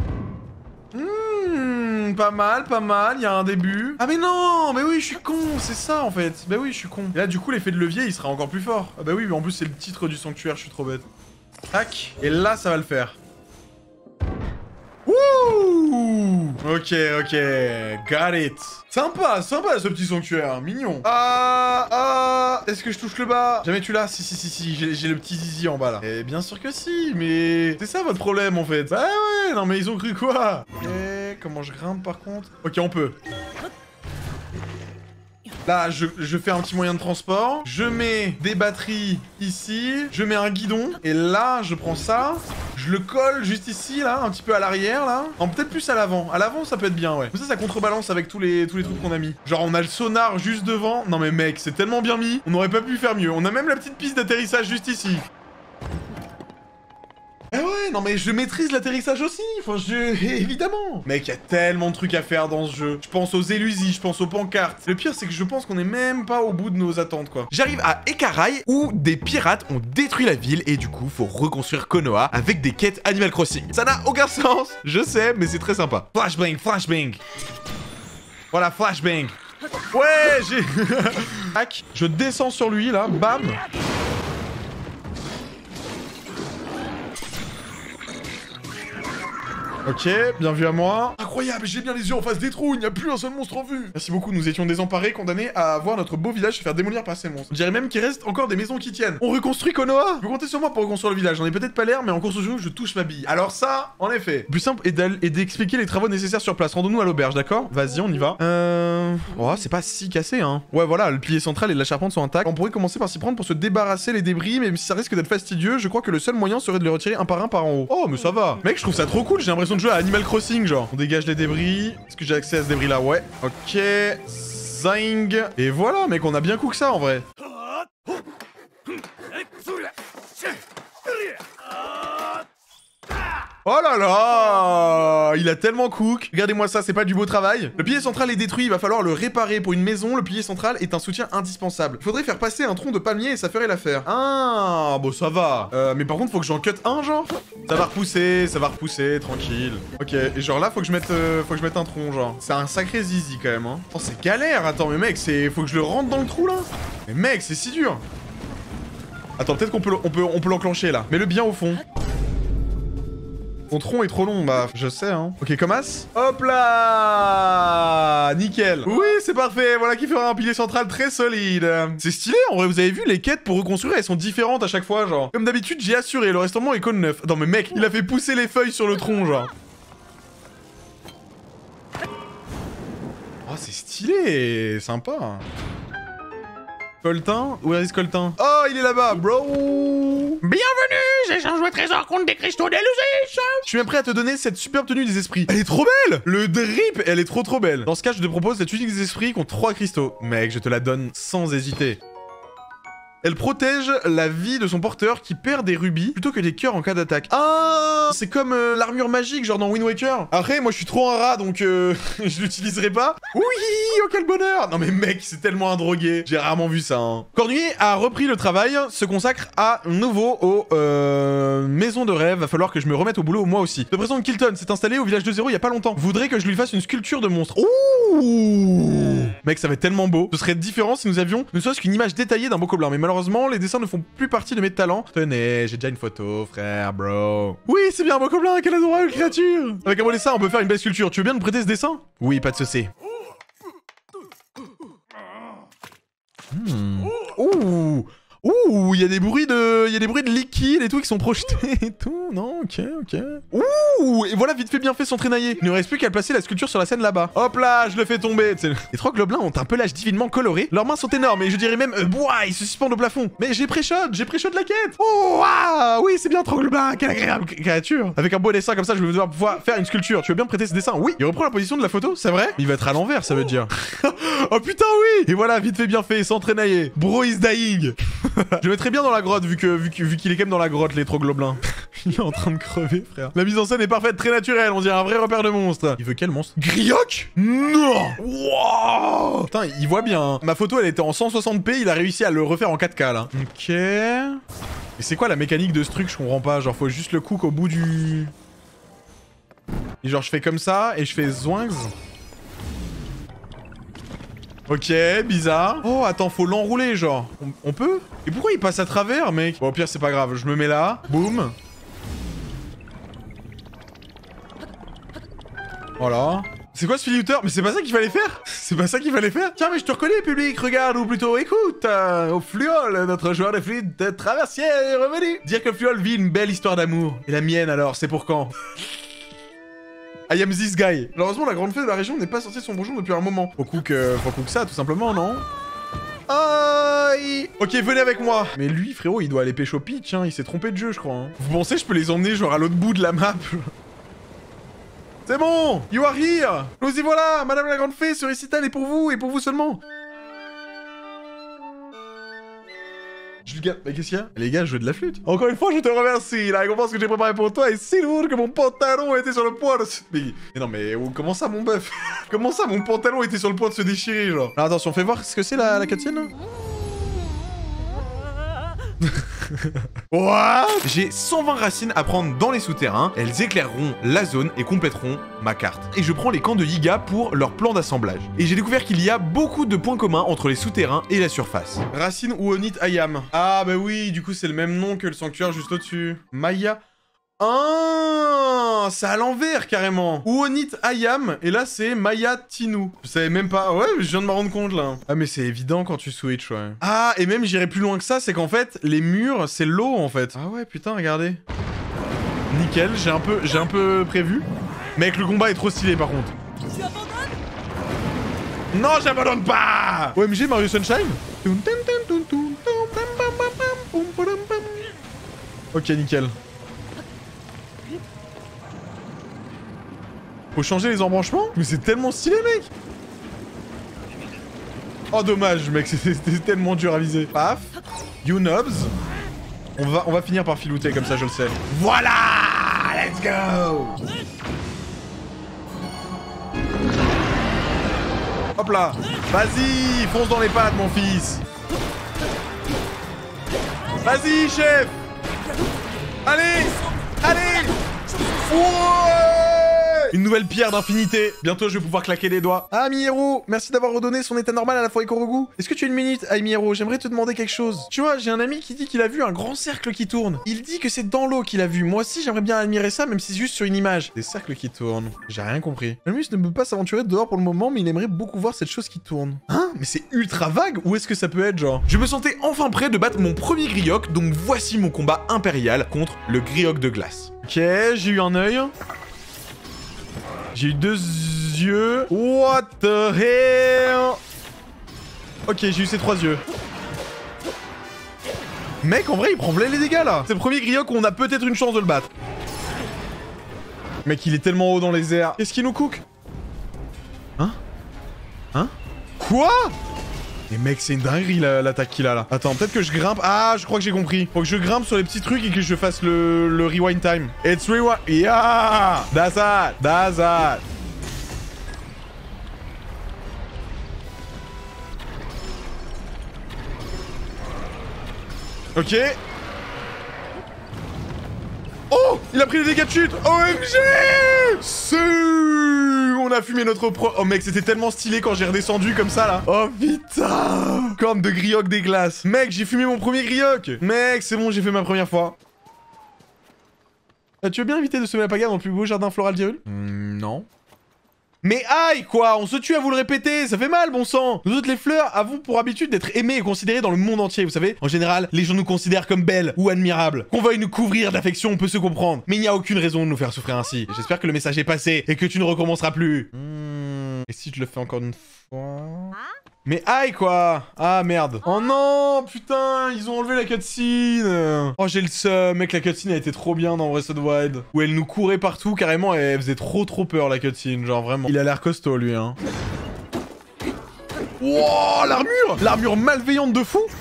Pas mal, il y a un début. Ah mais non, mais oui, je suis con, c'est ça en fait. Bah oui, je suis con. Et là, du coup, l'effet de levier, il sera encore plus fort. Ah bah oui, mais en plus, c'est le titre du sanctuaire, je suis trop bête. Tac. Et là, ça va le faire. Wouh! Ok, got it. Sympa ce petit sanctuaire, mignon. Est-ce que je touche le bas? Jamais tu l'as? Si, j'ai le petit zizi en bas là. Eh bien sûr que si, mais c'est ça votre problème en fait. Bah ouais, non mais ils ont cru quoi? Et comment je grimpe par contre? Ok, on peut. Là, je fais un petit moyen de transport. Je mets des batteries ici. Je mets un guidon. Et là, je prends ça. Je le colle juste ici, là, un petit peu à l'arrière, là. Peut-être plus à l'avant. À l'avant, ça peut être bien, ouais. Ça contrebalance avec tous les trucs qu'on a mis. Genre, on a le sonar juste devant. Non, mais mec, c'est tellement bien mis. On n'aurait pas pu faire mieux. On a même la petite piste d'atterrissage juste ici. Eh ouais, non mais je maîtrise l'atterrissage aussi, enfin évidemment. Mec, il y a tellement de trucs à faire dans ce jeu. Je pense aux élusies, je pense aux pancartes. Le pire, c'est que je pense qu'on est même pas au bout de nos attentes, quoi. J'arrive à Ekarai, où des pirates ont détruit la ville, et du coup, faut reconstruire Konoha avec des quêtes Animal Crossing. Ça n'a aucun sens, je sais, mais c'est très sympa. Flashbang. Voilà, flashbang. Ouais, j'ai... Tac, je descends sur lui, là, bam. Ok, bien vu à moi. Incroyable, j'ai bien les yeux en face des trous, il n'y a plus un seul monstre en vue. Merci beaucoup, nous étions désemparés, condamnés à voir notre beau village se faire démolir par ces monstres. On dirait même qu'il reste encore des maisons qui tiennent. On reconstruit Konoha. Vous comptez sur moi pour reconstruire le village, j'en ai peut-être pas l'air, mais en construction, je touche ma bille. Alors ça, en effet. Le plus simple est d'expliquer les travaux nécessaires sur place. Rendons-nous à l'auberge, d'accord? Vas-y, on y va. Oh, c'est pas si cassé, hein. Ouais, voilà, le pilier central et la charpente sont intacts. On pourrait commencer par s'y prendre pour se débarrasser les débris, même si ça risque d'être fastidieux, je crois que le seul moyen serait de les retirer un par en haut. Oh, mais ça va. Mec, je trouve ça trop cool, j'ai l'impression de jouer à Animal Crossing, genre. On dégage les débris. Est-ce que j'ai accès à ce débris là? Ouais. Ok. Zing. Et voilà, mec, on a bien cook ça en vrai. Oh là là, il a tellement cook. Regardez-moi ça, c'est pas du beau travail. Le pilier central est détruit, il va falloir le réparer. Pour une maison, le pilier central est un soutien indispensable. Il faudrait faire passer un tronc de palmier et ça ferait l'affaire. Ah, bon ça va. Mais par contre, faut que j'en cut un, genre. Ça va repousser, tranquille. Ok, et genre là, faut que je mette un tronc, genre. C'est un sacré zizi quand même, hein. Oh, c'est galère. Attends, mais mec, faut que je le rentre dans le trou là. Mais mec, c'est si dur. Attends, peut-être qu'on peut l'enclencher là. Mets-le bien au fond. Ton tronc est trop long, bah, je sais, hein. Ok, comme as. Hop là. Nickel. Oui, c'est parfait. Voilà qui fera un pilier central très solide. C'est stylé, en vrai, vous avez vu, les quêtes pour reconstruire, elles sont différentes à chaque fois, genre. Comme d'habitude, j'ai assuré, le restaurant est code 9. Non, mais mec, il a fait pousser les feuilles sur le tronc, genre. Oh, c'est stylé, sympa. Coltin? Où est-ce Coltin? Oh, il est là-bas, bro. Bienvenue, j'échange au trésor contre des cristaux d'Elusish. Je suis même prêt à te donner cette superbe tenue des esprits. Elle est trop belle. Le drip, elle est trop belle. Dans ce cas, je te propose cette tunique des esprits contre 3 cristaux. Mec, je te la donne sans hésiter. Elle protège la vie de son porteur qui perd des rubis plutôt que des cœurs en cas d'attaque. Ah, c'est comme l'armure magique, genre dans Wind Waker. Après, moi je suis trop un rat, donc je l'utiliserai pas. Oui, oh quel bonheur. Non mais mec, c'est tellement un drogué. J'ai rarement vu ça, hein. Cornuier a repris le travail, se consacre à nouveau aux maisons de rêve. Va falloir que je me remette au boulot moi aussi. Le président de Kilton s'est installé au village de Zéro il y a pas longtemps. Voudrait que je lui fasse une sculpture de monstre. Ouh, mec, ça va être tellement beau. Ce serait différent si nous avions ne serait-ce qu'une image détaillée d'un bokoblin. Mais malheureusement, les dessins ne font plus partie de mes talents. Tenez, j'ai déjà une photo, frère, bro. Oui, c'est bien un bokoblin, quelle adorable créature. Avec un beau dessin, on peut faire une belle sculpture. Tu veux bien nous prêter ce dessin? Oui, pas de souci. Ouh. Ouh, il y a des bruits de liquide et tout qui sont projetés et tout. Non, ok. Ouh, et voilà, vite fait bien fait son trénaillé. Il ne reste plus qu'à placer la sculpture sur la scène là-bas. Hop là, je le fais tomber. Les 3 gobelins ont un pelage divinement coloré. Leurs mains sont énormes et je dirais même, boah, ils se suspendent au plafond. Mais j'ai pré-shot la quête. Oh, ah, oui, c'est bien 3 gobelins, quelle agréable créature. Avec un beau dessin comme ça, je vais devoir pouvoir faire une sculpture. Tu veux bien me prêter ce dessin? Oui. Il reprend la position de la photo, c'est vrai? Il va être à l'envers, ça veut dire. Oh putain, oui. Et voilà, vite fait bien fait, sans trénailler. Bro is dying. Je mettrais bien dans la grotte, vu qu'il est quand même dans la grotte, les trogloblins. Il est en train de crever, frère. La mise en scène est parfaite, très naturelle, on dirait un vrai repère de monstre. Il veut quel monstre? Grioc? Non. Wow. Putain, il voit bien, hein. Ma photo, elle était en 160p, il a réussi à le refaire en 4K, là. Ok. Et c'est quoi la mécanique de ce truc? Je comprends pas, genre faut juste le cook au bout du... Et genre je fais comme ça, et je fais zoings. Ok, bizarre. Oh, attends, faut l'enrouler, genre. On peut? Et pourquoi il passe à travers, mec? Bon, au pire, c'est pas grave. Je me mets là. Boum. Voilà. C'est quoi ce filibuteur? Mais c'est pas ça qu'il fallait faire? C'est pas ça qu'il fallait faire? Tiens, mais je te reconnais, public. Regarde, ou plutôt écoute. Au Fluol, notre joueur de flûte de traversier est revenu. Dire que Fluol vit une belle histoire d'amour. Et la mienne, alors, c'est pour quand? I am this guy. Malheureusement, la grande fée de la région n'est pas sortie de son bourgeon depuis un moment. Faut cook ça, tout simplement, non? Aïe. Ok, venez avec moi. Mais lui, frérot, il doit aller pécho Peach, hein. Il s'est trompé de jeu, je crois. Hein. Vous pensez que je peux les emmener, genre, à l'autre bout de la map? C'est bon. You are here. Nous y voilà. Madame la grande fée, ce récital est pour vous, et pour vous seulement. Mais qu'est-ce qu'il y a? Les gars, je joue de la flûte. Encore une fois, je te remercie. La récompense que j'ai préparée pour toi est si lourde que mon pantalon était sur le point de se... Mais non, mais comment ça, mon bœuf? Comment ça, mon pantalon était sur le point de se déchirer, genre? Alors attention, fais voir ce que c'est la cutscene. What? J'ai 120 racines à prendre dans les souterrains. Elles éclaireront la zone et compléteront ma carte. Et je prends les camps de Yiga pour leur plan d'assemblage. Et j'ai découvert qu'il y a beaucoup de points communs entre les souterrains et la surface. Racine Uonit Ayam. Ah bah oui, du coup c'est le même nom que le sanctuaire juste au-dessus. Maya... Ah, c'est à l'envers carrément. Uonit Ayam, et là c'est Maya Tinu. Je savais même pas. Ouais, je viens de me rendre compte là. Ah mais c'est évident quand tu switch, ouais. Ah, et même j'irai plus loin que ça, c'est qu'en fait, les murs, c'est l'eau en fait. Ah ouais, putain, regardez. Nickel, j'ai un peu prévu. Mec, le combat est trop stylé par contre. Tu abandonnes? Non, j'abandonne pas. OMG, Mario Sunshine. Ok, nickel. Faut changer les embranchements? Mais c'est tellement stylé, mec! Oh, dommage, mec, c'était tellement dur à viser. Paf. You nobs. On va finir par filouter, comme ça, je le sais. Voilà! Let's go! Hop là! Vas-y, fonce dans les pattes, mon fils! Vas-y, chef! Allez! Allez! Ouais! Une nouvelle pierre d'infinité. Bientôt, je vais pouvoir claquer des doigts. Ah, Miero, merci d'avoir redonné son état normal à la forêt Korogu. Est-ce que tu as une minute? Ah, Miero, j'aimerais te demander quelque chose. Tu vois, j'ai un ami qui dit qu'il a vu un grand cercle qui tourne. Il dit que c'est dans l'eau qu'il a vu. Moi aussi, j'aimerais bien admirer ça, même si c'est juste sur une image. Des cercles qui tournent. J'ai rien compris. Mus ne peut pas s'aventurer dehors pour le moment, mais il aimerait beaucoup voir cette chose qui tourne. Hein? Mais c'est ultra vague. Où est-ce que ça peut être, genre? Je me sentais enfin prêt de battre mon premier Grioc, donc voici mon combat impérial contre le Grioc de glace. Ok, j'ai eu un œil. J'ai eu 2 yeux. What the hell? Ok, j'ai eu ces 3 yeux. Mec, en vrai, il prend plein les dégâts, là. C'est le premier Grioc où on a peut-être une chance de le battre. Mec, il est tellement haut dans les airs. Qu'est-ce qu'il nous cook? Hein? Hein? Quoi? Mais mec, c'est une dinguerie l'attaque qu'il a là. Attends, peut-être que je grimpe. Ah, je crois que j'ai compris. Faut que je grimpe sur les petits trucs et que je fasse le rewind time. It's rewind. Yeah! That's that. That's that. Ok. Oh! Il a pris les dégâts de chute! OMG! On a fumé notre pro... Oh mec, c'était tellement stylé quand j'ai redescendu comme ça, là. Oh putain! Corne de Grioc des glaces. Mec, j'ai fumé mon premier Grioc. Mec, c'est bon, j'ai fait ma première fois. Tu veux bien éviter de semer la pagaille dans le plus beau jardin floral d'Hyrule? Non. Mais aïe, quoi! On se tue à vous le répéter, ça fait mal, bon sang! Nous autres, les fleurs, avons pour habitude d'être aimées et considérées dans le monde entier, vous savez? En général, les gens nous considèrent comme belles ou admirables. Qu'on veuille nous couvrir d'affection, on peut se comprendre. Mais il n'y a aucune raison de nous faire souffrir ainsi. J'espère que le message est passé et que tu ne recommenceras plus. Et si je le fais encore une fois... Mais aïe, quoi! Ah, merde. Oh non, putain, ils ont enlevé la cutscene. Oh, j'ai le seum, mec, la cutscene, elle était trop bien dans Breath of the Wild. Où elle nous courait partout, carrément, et elle faisait trop peur, la cutscene, genre, vraiment. Il a l'air costaud, lui, hein. Wow, l'armure! L'armure malveillante de fou!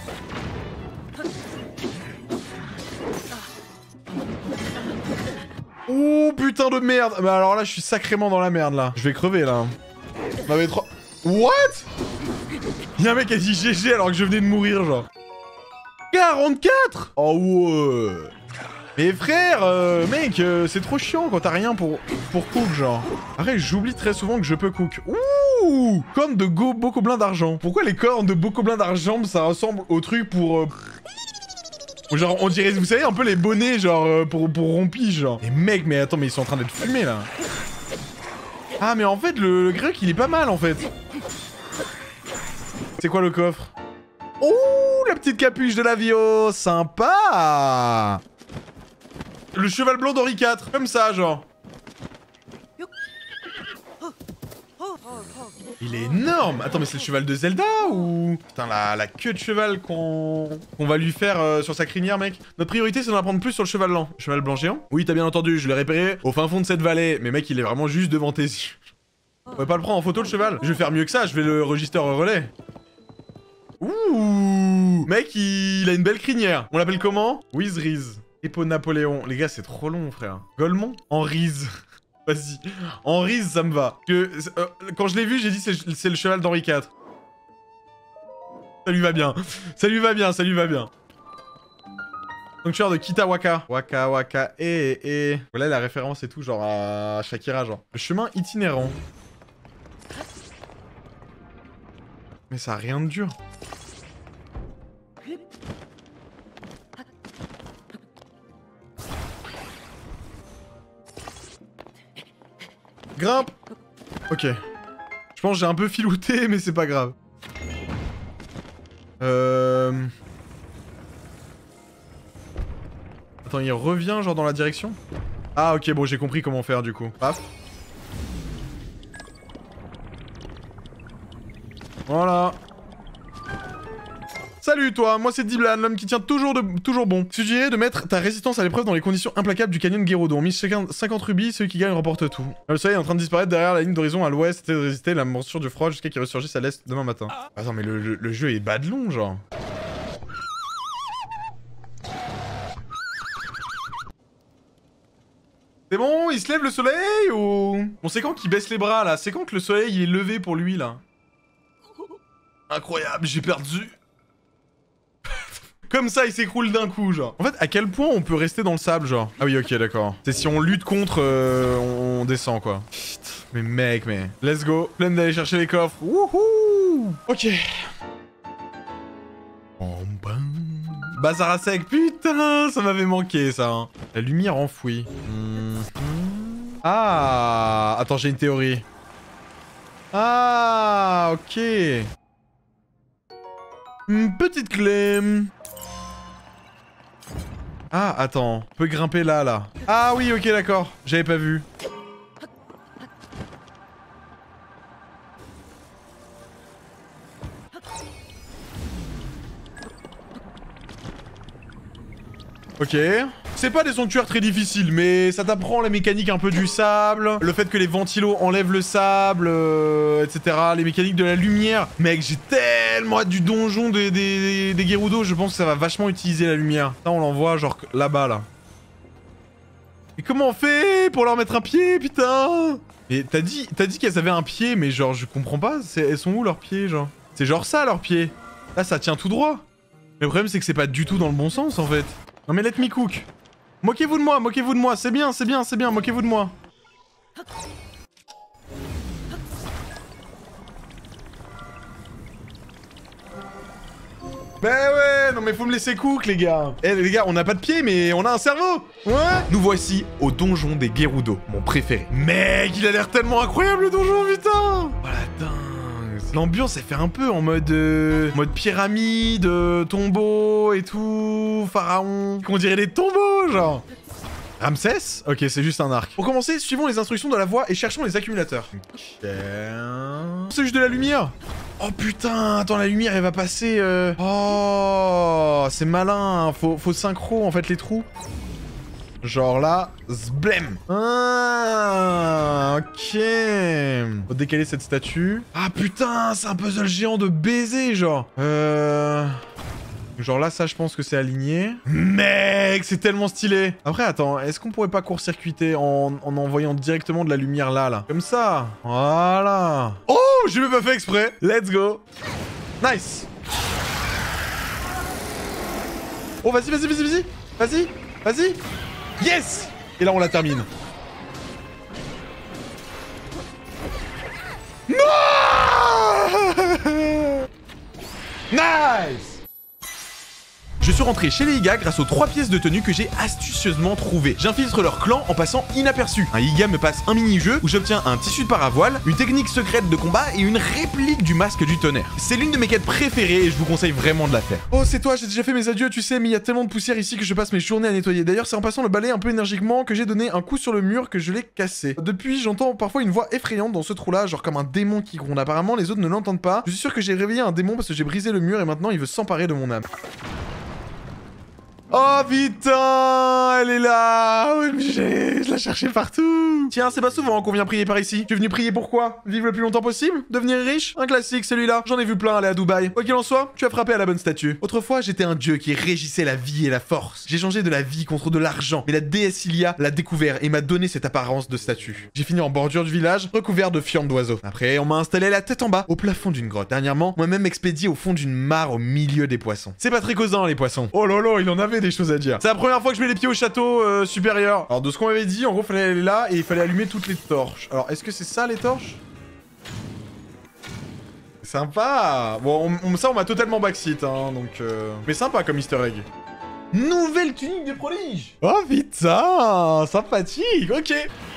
Oh, putain de merde! Bah alors là, je suis sacrément dans la merde, là. Je vais crever, là. On avait trop... What? Y'a un mec qui a dit GG alors que je venais de mourir, genre. 44? Oh ouais. Mais frère, mec, c'est trop chiant quand t'as rien pour cook, genre. Arrête, j'oublie très souvent que je peux cook. Ouh! Corne de bokoblin d'argent. Pourquoi les cornes de bokoblin d'argent, ça ressemble au truc pour... Genre, on dirait, vous savez, un peu les bonnets, genre, pour rompi, genre. Et mec, mais attends, mais ils sont en train d'être fumés, là. Ah, mais en fait, le grec, il est pas mal, en fait. C'est quoi le coffre? Oh, la petite capuche de la Vio, sympa. Le cheval blanc d'Henri IV, comme ça, genre. Il est énorme. Attends, mais c'est le cheval de Zelda ou... Putain, la queue de cheval qu'on va lui faire sur sa crinière, mec. Notre priorité, c'est d'en apprendre plus sur le cheval lent. Cheval blanc géant? Oui, t'as bien entendu, je l'ai repéré au fin fond de cette vallée. Mais mec, il est vraiment juste devant tes yeux. On va pas le prendre en photo, le cheval? Je vais faire mieux que ça, je vais le register au relais. Ouh! Mec, il a une belle crinière. On l'appelle comment? Wizriz. Hippo Napoléon. Les gars, c'est trop long, frère. Golemont? Henriz. Vas-y. Henriz, ça me va. Quand je l'ai vu, j'ai dit c'est le cheval d'Henri IV. Ça lui va bien. Ça lui va bien, ça lui va bien. Sanctuaire de Kitawaka. Waka Waka Voilà la référence et tout, genre à Shakira, genre. Le chemin itinérant. Mais ça a rien de dur. Grimpe. Ok. Je pense que j'ai un peu filouté, mais c'est pas grave. Attends, il revient genre dans la direction? Ah ok, bon, j'ai compris comment faire du coup. Paf. Voilà. Salut toi, moi c'est Diblan, l'homme qui tient toujours bon. Suggéré de mettre ta résistance à l'épreuve dans les conditions implacables du canyon Gerudo. On mise chacun 50 rubis, celui qui gagne remporte tout. Le soleil est en train de disparaître derrière la ligne d'horizon à l'ouest, c'était de résister la morsure du froid jusqu'à qu'il ressurgisse à l'est demain matin. Attends, mais le jeu est bas de long, genre. C'est bon, il se lève le soleil ou... Bon, c'est quand qu'il baisse les bras là? C'est quand que le soleil il est levé pour lui là? Incroyable, j'ai perdu. Comme ça, il s'écroule d'un coup, genre. En fait, à quel point on peut rester dans le sable, genre? Ah oui, ok, d'accord. C'est si on lutte contre, on descend, quoi. Putain, mais mec, mais... Let's go. Plein d'aller chercher les coffres. Wouhou. Ok. Bazar à sec, putain, ça m'avait manqué, ça. Hein. La lumière enfouie. Ah, attends, j'ai une théorie. Ah, ok. Une petite clé. Ah, attends. On peut grimper là, là. Ah oui, ok, d'accord. J'avais pas vu. Ok. C'est pas des sanctuaires très difficiles, mais ça t'apprend la mécanique un peu du sable, le fait que les ventilos enlèvent le sable, etc. Les mécaniques de la lumière. Mec, j'ai tellement hâte du donjon des Gerudo, je pense que ça va vachement utiliser la lumière. Là, on l'envoie genre là-bas, là. Et comment on fait pour leur mettre un pied, putain? Et t'as dit qu'elles avaient un pied, mais genre, je comprends pas. Elles sont où leurs pieds, genre? C'est genre ça, leurs pieds. Là, ça tient tout droit. Mais le problème, c'est que c'est pas du tout dans le bon sens, en fait. Non mais let me cook. Moquez-vous de moi, c'est bien, moquez-vous de moi. Bah ouais, non mais faut me laisser cook les gars. Eh les gars, on n'a pas de pied mais on a un cerveau. Ouais. Nous voici au donjon des Gerudo, mon préféré. Mec, il a l'air tellement incroyable le donjon, putain. Voilà, dingue. L'ambiance, elle fait un peu en mode pyramide, tombeau et tout, pharaon. Qu'on dirait des tombeaux, genre. Ramsès? Ok, c'est juste un arc. Pour commencer, suivons les instructions de la voie et cherchons les accumulateurs. Ok. C'est juste de la lumière. Oh putain, attends, la lumière, elle va passer... Oh, c'est malin. Faut synchro, en fait, les trous. Genre là, zblem. Ah, ok. Faut décaler cette statue. Ah putain, c'est un puzzle géant de baiser, genre. Genre là, ça, je pense que c'est aligné. Mec, c'est tellement stylé. Après, attends, est-ce qu'on pourrait pas court-circuiter en envoyant directement de la lumière là, là? Comme ça. Voilà. Oh, j'ai même pas fait exprès. Let's go. Nice. Oh, vas-y, vas-y, vas-y, vas-y. Vas-y, vas-y. Yes! Et là, on la termine. Non! Nice! Je suis rentré chez les Iga grâce aux 3 pièces de tenue que j'ai astucieusement trouvées. J'infiltre leur clan en passant inaperçu. Un Iga me passe un mini-jeu où j'obtiens un tissu de paravoile, une technique secrète de combat et une réplique du masque du tonnerre. C'est l'une de mes quêtes préférées et je vous conseille vraiment de la faire. Oh, c'est toi, j'ai déjà fait mes adieux, tu sais, mais il y a tellement de poussière ici que je passe mes journées à nettoyer. D'ailleurs, c'est en passant le balai un peu énergiquement que j'ai donné un coup sur le mur que je l'ai cassé. Depuis, j'entends parfois une voix effrayante dans ce trou-là, genre comme un démon qui gronde. Apparemment, les autres ne l'entendent pas. Je suis sûr que j'ai réveillé un démon parce que j'ai brisé le mur et maintenant il veut s'emparer de mon âme. Oh putain, elle est là. OMG, je la cherchais partout. Tiens, c'est pas souvent qu'on vient prier par ici. Tu es venu prier pourquoi? Vivre le plus longtemps possible? Devenir riche? Un classique celui-là. J'en ai vu plein aller à Dubaï. Quoi qu'il en soit, tu as frappé à la bonne statue. Autrefois, j'étais un dieu qui régissait la vie et la force. J'ai changé de la vie contre de l'argent. Mais la déesse Ilia l'a découvert et m'a donné cette apparence de statue. J'ai fini en bordure du village, recouvert de fientes d'oiseaux. Après, on m'a installé la tête en bas, au plafond d'une grotte. Dernièrement, moi-même expédié au fond d'une mare au milieu des poissons. C'est pas très causant, les poissons. Oh lolo, il en avait des choses à dire. C'est la première fois que je mets les pieds au château supérieur. Alors de ce qu'on m'avait dit, en gros fallait aller là et il fallait allumer toutes les torches. Alors est-ce que c'est ça les torches? Sympa. Bon, ça on m'a totalement backseat, hein, donc... Mais sympa comme easter egg. Nouvelle tunique des prodiges. Oh putain, sympathique, ok.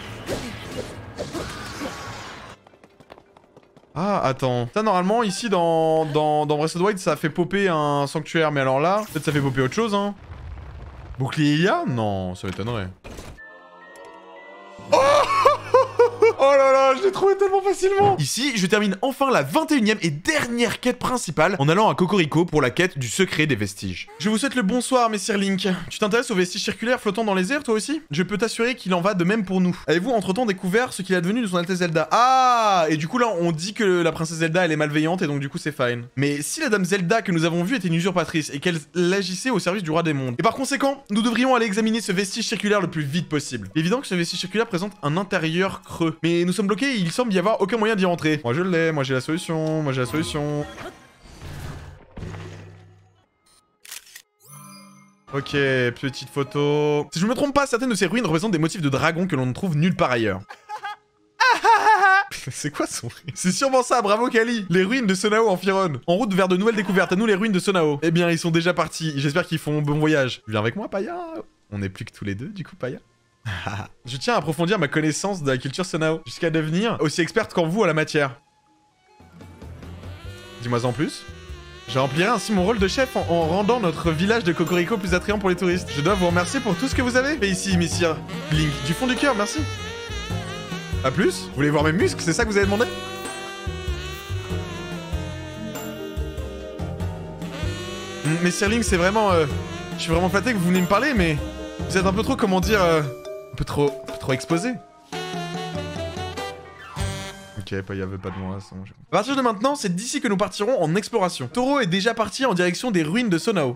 Ah, attends. Ça, normalement, ici, dans Breath of the Wild, ça fait popper un sanctuaire. Mais alors là, peut-être ça fait popper autre chose, hein. Bouclier IA? Non, ça m'étonnerait. Oh! Oh là là, je l'ai trouvé tellement facilement. Ici, je termine enfin la 21e et dernière quête principale en allant à Cocorico pour la quête du secret des vestiges. Je vous souhaite le bonsoir, messire Link. Tu t'intéresses aux vestiges circulaires flottant dans les airs, toi aussi? Je peux t'assurer qu'il en va de même pour nous. Avez-vous entre-temps découvert ce qu'il est devenu de son Altesse Zelda? Ah! Et du coup, là, on dit que la princesse Zelda, elle est malveillante et donc du coup, c'est fine. Mais si la dame Zelda que nous avons vue était une usurpatrice et qu'elle agissait au service du roi des mondes, et par conséquent, nous devrions aller examiner ce vestige circulaire le plus vite possible. Il est évident que ce vestige circulaire présente un intérieur creux. Mais nous sommes bloqués et il semble y avoir aucun moyen d'y rentrer. Moi je l'ai, moi j'ai la solution, Ok, petite photo. Si je me trompe pas, certaines de ces ruines représentent des motifs de dragons que l'on ne trouve nulle part ailleurs. C'est quoi son rire? C'est sûrement ça, bravo Kali. Les ruines de Sonao environnent. En route vers de nouvelles découvertes, à nous les ruines de Sonao. Eh bien, ils sont déjà partis. J'espère qu'ils font bon voyage. Viens avec moi, Paya. On n'est plus que tous les deux, du coup, Paya. Je tiens à approfondir ma connaissance de la culture Sonao, jusqu'à devenir aussi experte qu'en vous à la matière. Dis-moi en plus. Je remplirai ainsi mon rôle de chef en rendant notre village de Cocorico plus attrayant pour les touristes. Je dois vous remercier pour tout ce que vous avez fait ici, Messire Link. Du fond du cœur, merci. A plus? Vous voulez voir mes muscles? C'est ça que vous avez demandé? Messire Link, c'est vraiment... je suis vraiment flatté que vous venez me parler, mais... Vous êtes un peu trop, comment dire... un peu trop exposé. Ok, Paya veut pas de moi, ça. À partir de maintenant, c'est d'ici que nous partirons en exploration. Toro est déjà parti en direction des ruines de Sonao.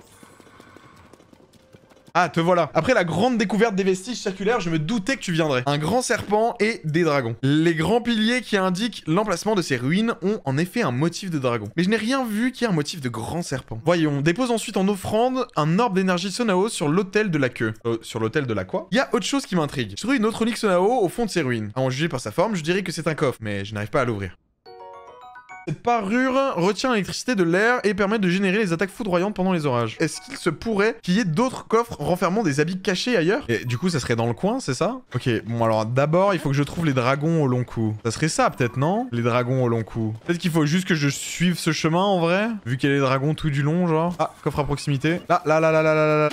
Ah, te voilà. Après la grande découverte des vestiges circulaires, je me doutais que tu viendrais. Un grand serpent et des dragons. Les grands piliers qui indiquent l'emplacement de ces ruines ont en effet un motif de dragon. Mais je n'ai rien vu qui ait un motif de grand serpent. Voyons, dépose ensuite en offrande un orbe d'énergie Sonao sur l'autel de la queue. Sur l'autel de la quoi? Il y a autre chose qui m'intrigue. Je trouve une autre relique Sonao au fond de ces ruines. À en juger par sa forme, je dirais que c'est un coffre, mais je n'arrive pas à l'ouvrir. Cette parure retient l'électricité de l'air et permet de générer les attaques foudroyantes pendant les orages. Est-ce qu'il se pourrait qu'il y ait d'autres coffres renfermant des habits cachés ailleurs? Et du coup, ça serait dans le coin, c'est ça? Ok, bon alors d'abord, il faut que je trouve les dragons au long cou. Ça serait ça peut-être, non? Les dragons au long cou. Peut-être qu'il faut juste que je suive ce chemin en vrai? Vu qu'il y a les dragons tout du long, genre. Ah, coffre à proximité. Là.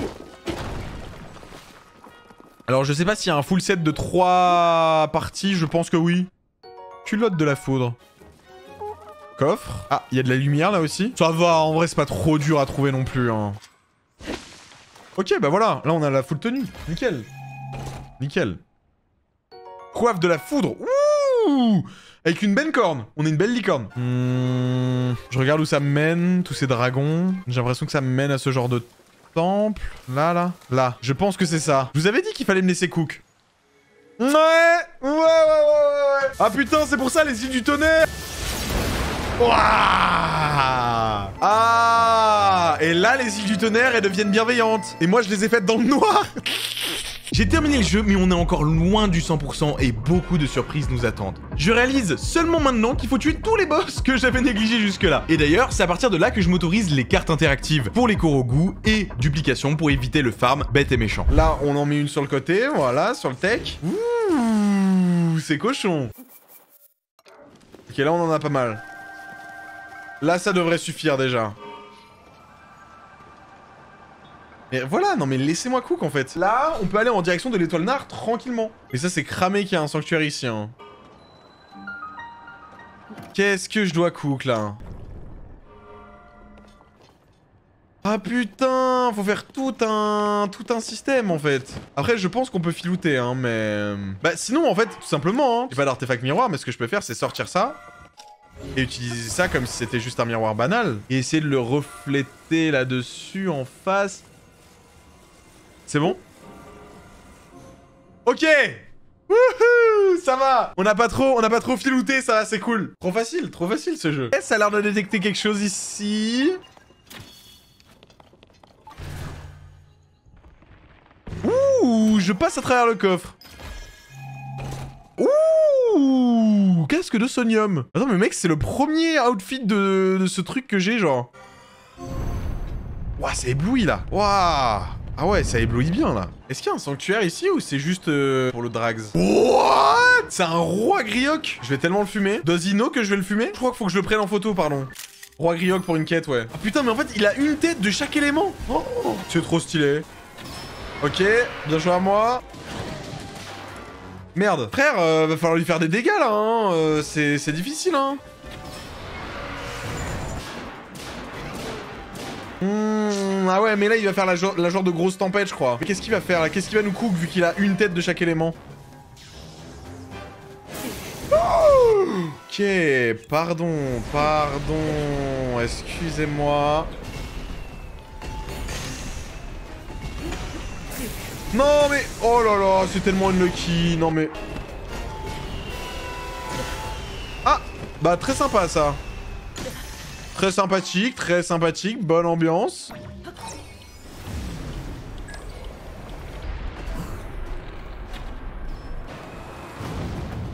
Alors je sais pas s'il y a un full set de 3 parties, je pense que oui. Culotte de la foudre. Coffre. Ah, il y a de la lumière là aussi. Ça va, en vrai c'est pas trop dur à trouver non plus. Hein. Ok, bah voilà. Là on a la full tenue. Nickel. Nickel. Coiffe de la foudre. Ouh! Avec une belle corne. On est une belle licorne. Je regarde où ça me mène, tous ces dragons. J'ai l'impression que ça me mène à ce genre de temple. Là. Je pense que c'est ça. Je vous avais dit qu'il fallait me laisser cook. Ouais. Ah putain, c'est pour ça les îles du tonnerre. Ouah! Ah! Et là, les îles du tonnerre, elles deviennent bienveillantes. Et moi, je les ai faites dans le noir. J'ai terminé le jeu, mais on est encore loin du 100% et beaucoup de surprises nous attendent. Je réalise seulement maintenant qu'il faut tuer tous les boss que j'avais négligés jusque-là. Et d'ailleurs, c'est à partir de là que je m'autorise les cartes interactives pour les Korogu et duplication pour éviter le farm bête et méchant. Là, on en met une sur le côté, voilà, sur le tech. Ouh, c'est cochon. Ok, là, on en a pas mal. Là, ça devrait suffire déjà. Mais voilà, non mais laissez-moi cook en fait. Là, on peut aller en direction de l'étoile Nar tranquillement. Et ça, c'est cramé qu'il y a un sanctuaire ici. Hein. Qu'est-ce que je dois cook là? Ah putain, faut faire tout un système en fait. Après, je pense qu'on peut filouter, hein, mais... Bah sinon, en fait, tout simplement, hein, j'ai pas d'artefact miroir, mais ce que je peux faire, c'est sortir ça. Et utiliser ça comme si c'était juste un miroir banal. Et essayer de le refléter là-dessus, en face. C'est bon? Ok! Wouhou! Ça va! On n'a pas trop filouté, ça va, c'est cool. Trop facile ce jeu. Et ça a l'air de détecter quelque chose ici. Ouh! Je passe à travers le coffre. Ouh, casque de sonium. Attends, mais mec, c'est le premier outfit de ce truc que j'ai, genre. Ouah, ça éblouit, là. Ouah. Ah ouais, ça éblouit bien, là. Est-ce qu'il y a un sanctuaire ici ou c'est juste pour le drags? What? C'est un roi grioc. Je vais tellement le fumer. Does he know que je vais le fumer? Je crois qu'il faut que je le prenne en photo, pardon. Roi grioc pour une quête, ouais. Ah putain, mais en fait, il a une tête de chaque élément. Oh, c'est trop stylé. Ok, bien joué à moi. Merde. Frère, va falloir lui faire des dégâts, là, hein. C'est difficile, hein. Ah ouais, mais là, il va faire la genre de grosse tempête, je crois. Mais qu'est-ce qu'il va faire, là? Qu'est-ce qu'il va nous cook, vu qu'il a une tête de chaque élément? Ok, pardon, excusez-moi. Non mais... Oh là là, c'est tellement unlucky, non mais... Ah, bah très sympa ça. Très sympathique, bonne ambiance.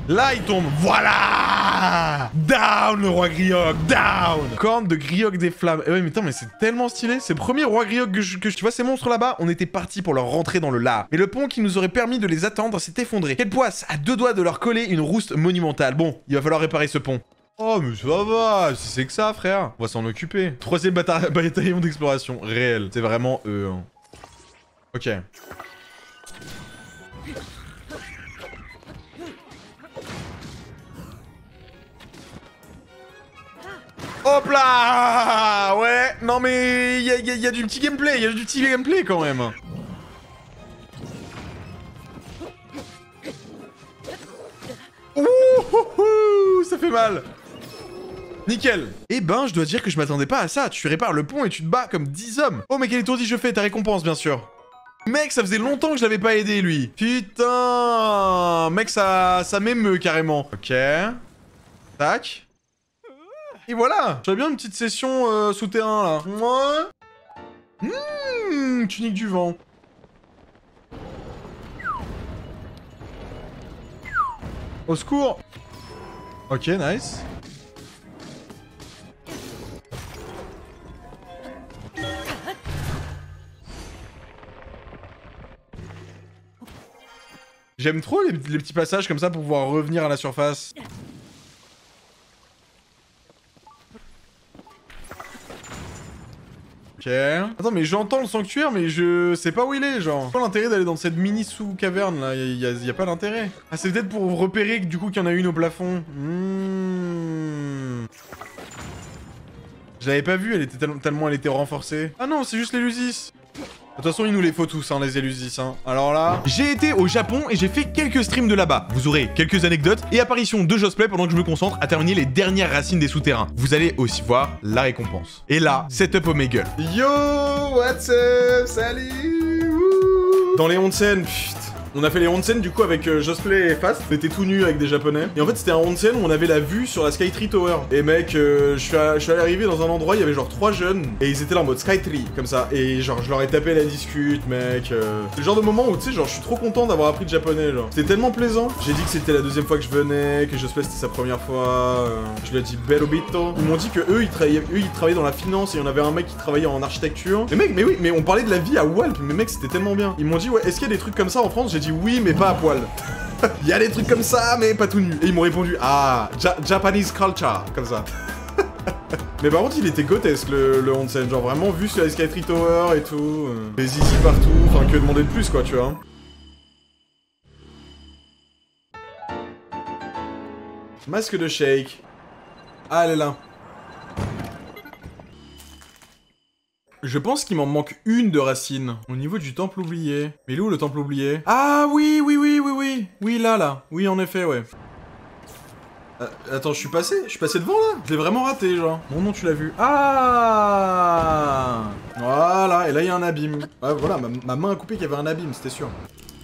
Là, il tombe. Voilà. Down, le roi Griog. Down. Corne de Griog des flammes. Eh ouais, mais attends, mais c'est tellement stylé. C'est le premier roi Griog que tu vois ces monstres là-bas. On était parti pour leur rentrer dans le lard. Mais le pont qui nous aurait permis de les attendre s'est effondré. Quelle poisse à 2 doigts de leur coller une rouste monumentale. Bon, il va falloir réparer ce pont. Oh, mais ça va, si c'est que ça, frère. On va s'en occuper. 3e bataillon d'exploration. Réel. C'est vraiment eux. Hein. Ok. Hop là. Ouais, non mais il y a du petit gameplay, il y a du petit gameplay quand même. Ouh, ça fait mal. Nickel. Eh ben, je dois dire que je m'attendais pas à ça. Tu répares le pont et tu te bats comme 10 hommes. Oh, mais quel étourdi je fais, ta récompense, bien sûr. Mec, ça faisait longtemps que je l'avais pas aidé, lui. Putain. Mec, ça m'émeut carrément. Ok. Tac. Et voilà. J'avais bien une petite session souterrain, là. Moi. Tunique du vent. Au secours. Ok, nice. J'aime trop les petits passages comme ça pour pouvoir revenir à la surface. Ok. Attends, mais j'entends le sanctuaire, mais je sais pas où il est, genre. Pas l'intérêt d'aller dans cette mini sous-caverne, là. Y a pas d'intérêt. Ah, c'est peut-être pour repérer que, du coup, qu'il y en a une au plafond. Je l'avais pas vue, elle était tellement elle était renforcée. Ah non, c'est juste les Lusis. De toute façon, il nous les faut tous, hein, les Elusis, hein. Alors là... J'ai été au Japon et j'ai fait quelques streams de là-bas. Vous aurez quelques anecdotes et apparitions de Josplay pendant que je me concentre à terminer les dernières racines des souterrains. Vous allez aussi voir la récompense. Et là, setup Omegle. Yo, what's up, salut. Dans les onsen, putain. On a fait les onsen du coup avec Josplay et Fast. On était tout nus avec des japonais. Et en fait c'était un onsen où on avait la vue sur la Skytree Tower. Et mec, je suis allé arriver dans un endroit, il y avait genre 3 jeunes. Et ils étaient là en mode Skytree, comme ça. Et genre je leur ai tapé la discute, mec. C'est le genre de moment où tu sais, genre je suis trop content d'avoir appris le japonais, genre. C'était tellement plaisant. J'ai dit que c'était la 2e fois que je venais, que Josplay c'était sa première fois. Je lui ai dit bello bito. Ils m'ont dit que eux ils travaillaient dans la finance et il y en avait un mec qui travaillait en architecture. Mais mec, mais oui, mais on parlait de la vie à Walp. Mais mec, c'était tellement bien. Ils m'ont dit ouais, est-ce qu'il y a des trucs comme ça en France? J'ai dit oui, mais pas à poil. Il y a des trucs comme ça, mais pas tout nu. Et ils m'ont répondu, ah, Japanese culture, comme ça. Mais par contre, il était grotesque le onsen, genre vraiment vu sur la Skytree Tower et tout. Les zizi partout, enfin que demander de plus, quoi, tu vois. Masque de shake. Ah, elle est là. Je pense qu'il m'en manque une de racine. Au niveau du temple oublié. Mais il est où le temple oublié? Ah oui, oui, oui, oui, oui. Oui, là. Oui, en effet, ouais. Attends, je suis passé devant, là. Je l'ai vraiment raté, genre. Bon, non, tu l'as vu. Ah. Voilà, et là, il y a un abîme. Ah, voilà, ma main a coupé qu'il y avait un abîme, c'était sûr.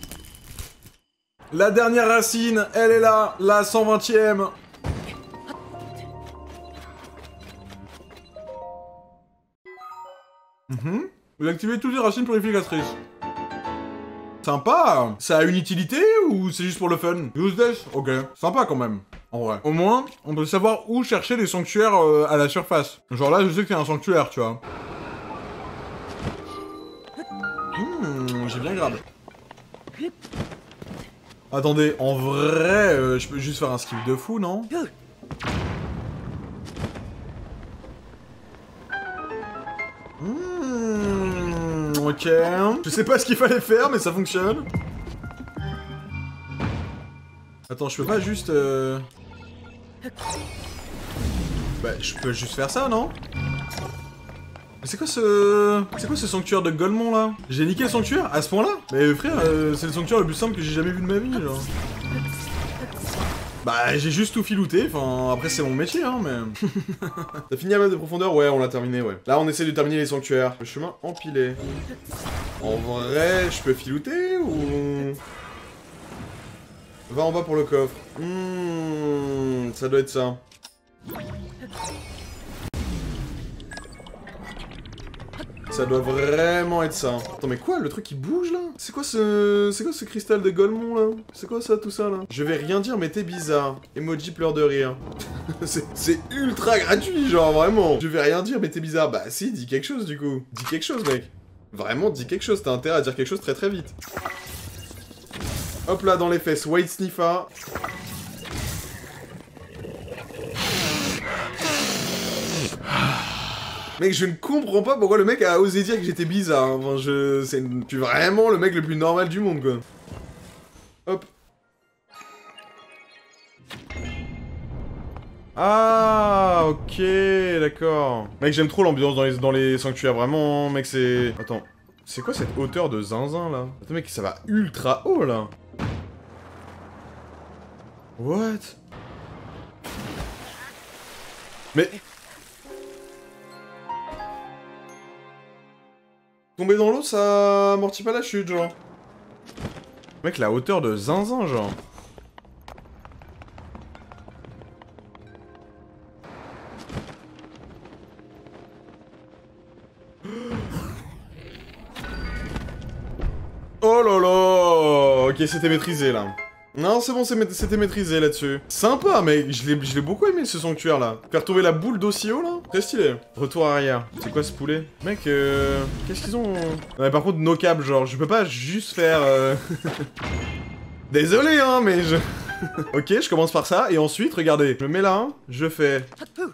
La dernière racine, elle est là. La 120e. Vous activez toutes les racines purificatrices. Sympa. Ça a une utilité ou c'est juste pour le fun? Useless? Ok. Sympa quand même. En vrai. Au moins, on peut savoir où chercher les sanctuaires à la surface. Genre là, je sais qu'il y a un sanctuaire, tu vois. J'ai bien grave. Attendez, en vrai, je peux juste faire un skip de fou, non? Ok. Je sais pas ce qu'il fallait faire, mais ça fonctionne. Attends, je peux pas juste... Bah, je peux juste faire ça, non? Mais c'est quoi ce sanctuaire de Golemont, là? J'ai niqué le sanctuaire? À ce point-là? Mais frère, c'est le sanctuaire le plus simple que j'ai jamais vu de ma vie, genre. Bah, j'ai juste tout filouté, enfin, après c'est mon métier, hein, mais... T'as fini la map de profondeur? Ouais, on l'a terminé, ouais. Là, on essaie de terminer les sanctuaires. Le chemin empilé. En vrai, je peux filouter, ou... Va en bas pour le coffre. Ça doit être ça. Ça doit vraiment être ça. Attends, mais quoi? Le truc qui bouge, là? C'est quoi ce cristal de Golemon, là? C'est quoi ça, tout ça, là? Je vais rien dire, mais t'es bizarre. Emoji pleure de rire. C'est ultra gratuit, genre, vraiment. Je vais rien dire, mais t'es bizarre. Bah si, dis quelque chose, du coup. Dis quelque chose, mec. Vraiment, dis quelque chose. T'as intérêt à dire quelque chose très très vite. Hop là, dans les fesses. White Sniffa. Mec, je ne comprends pas pourquoi le mec a osé dire que j'étais bizarre. Enfin, je suis vraiment le mec le plus normal du monde, quoi. Hop. Ah, ok, d'accord. Mec, j'aime trop l'ambiance dans les sanctuaires, vraiment, mec, c'est... Attends, c'est quoi cette hauteur de zinzin, là? Attends, mec, ça va ultra haut, là. What? Mais... Tomber dans l'eau, ça amortit pas la chute, genre. Mec, la hauteur de zinzin, genre. Oh là là. Ok, c'était maîtrisé, là. Non, c'est bon, c'était maîtrisé là-dessus. Sympa, mec. Je l'ai beaucoup aimé, ce sanctuaire-là. Faire tomber la boule d'aussi haut, là. Très stylé. Retour arrière. C'est quoi ce poulet? Mec, qu'est-ce qu'ils ont? Non, mais par contre, no câble, genre, je peux pas juste faire... Désolé, hein, mais je... Ok, je commence par ça, et ensuite, regardez. Je me mets là, je fais...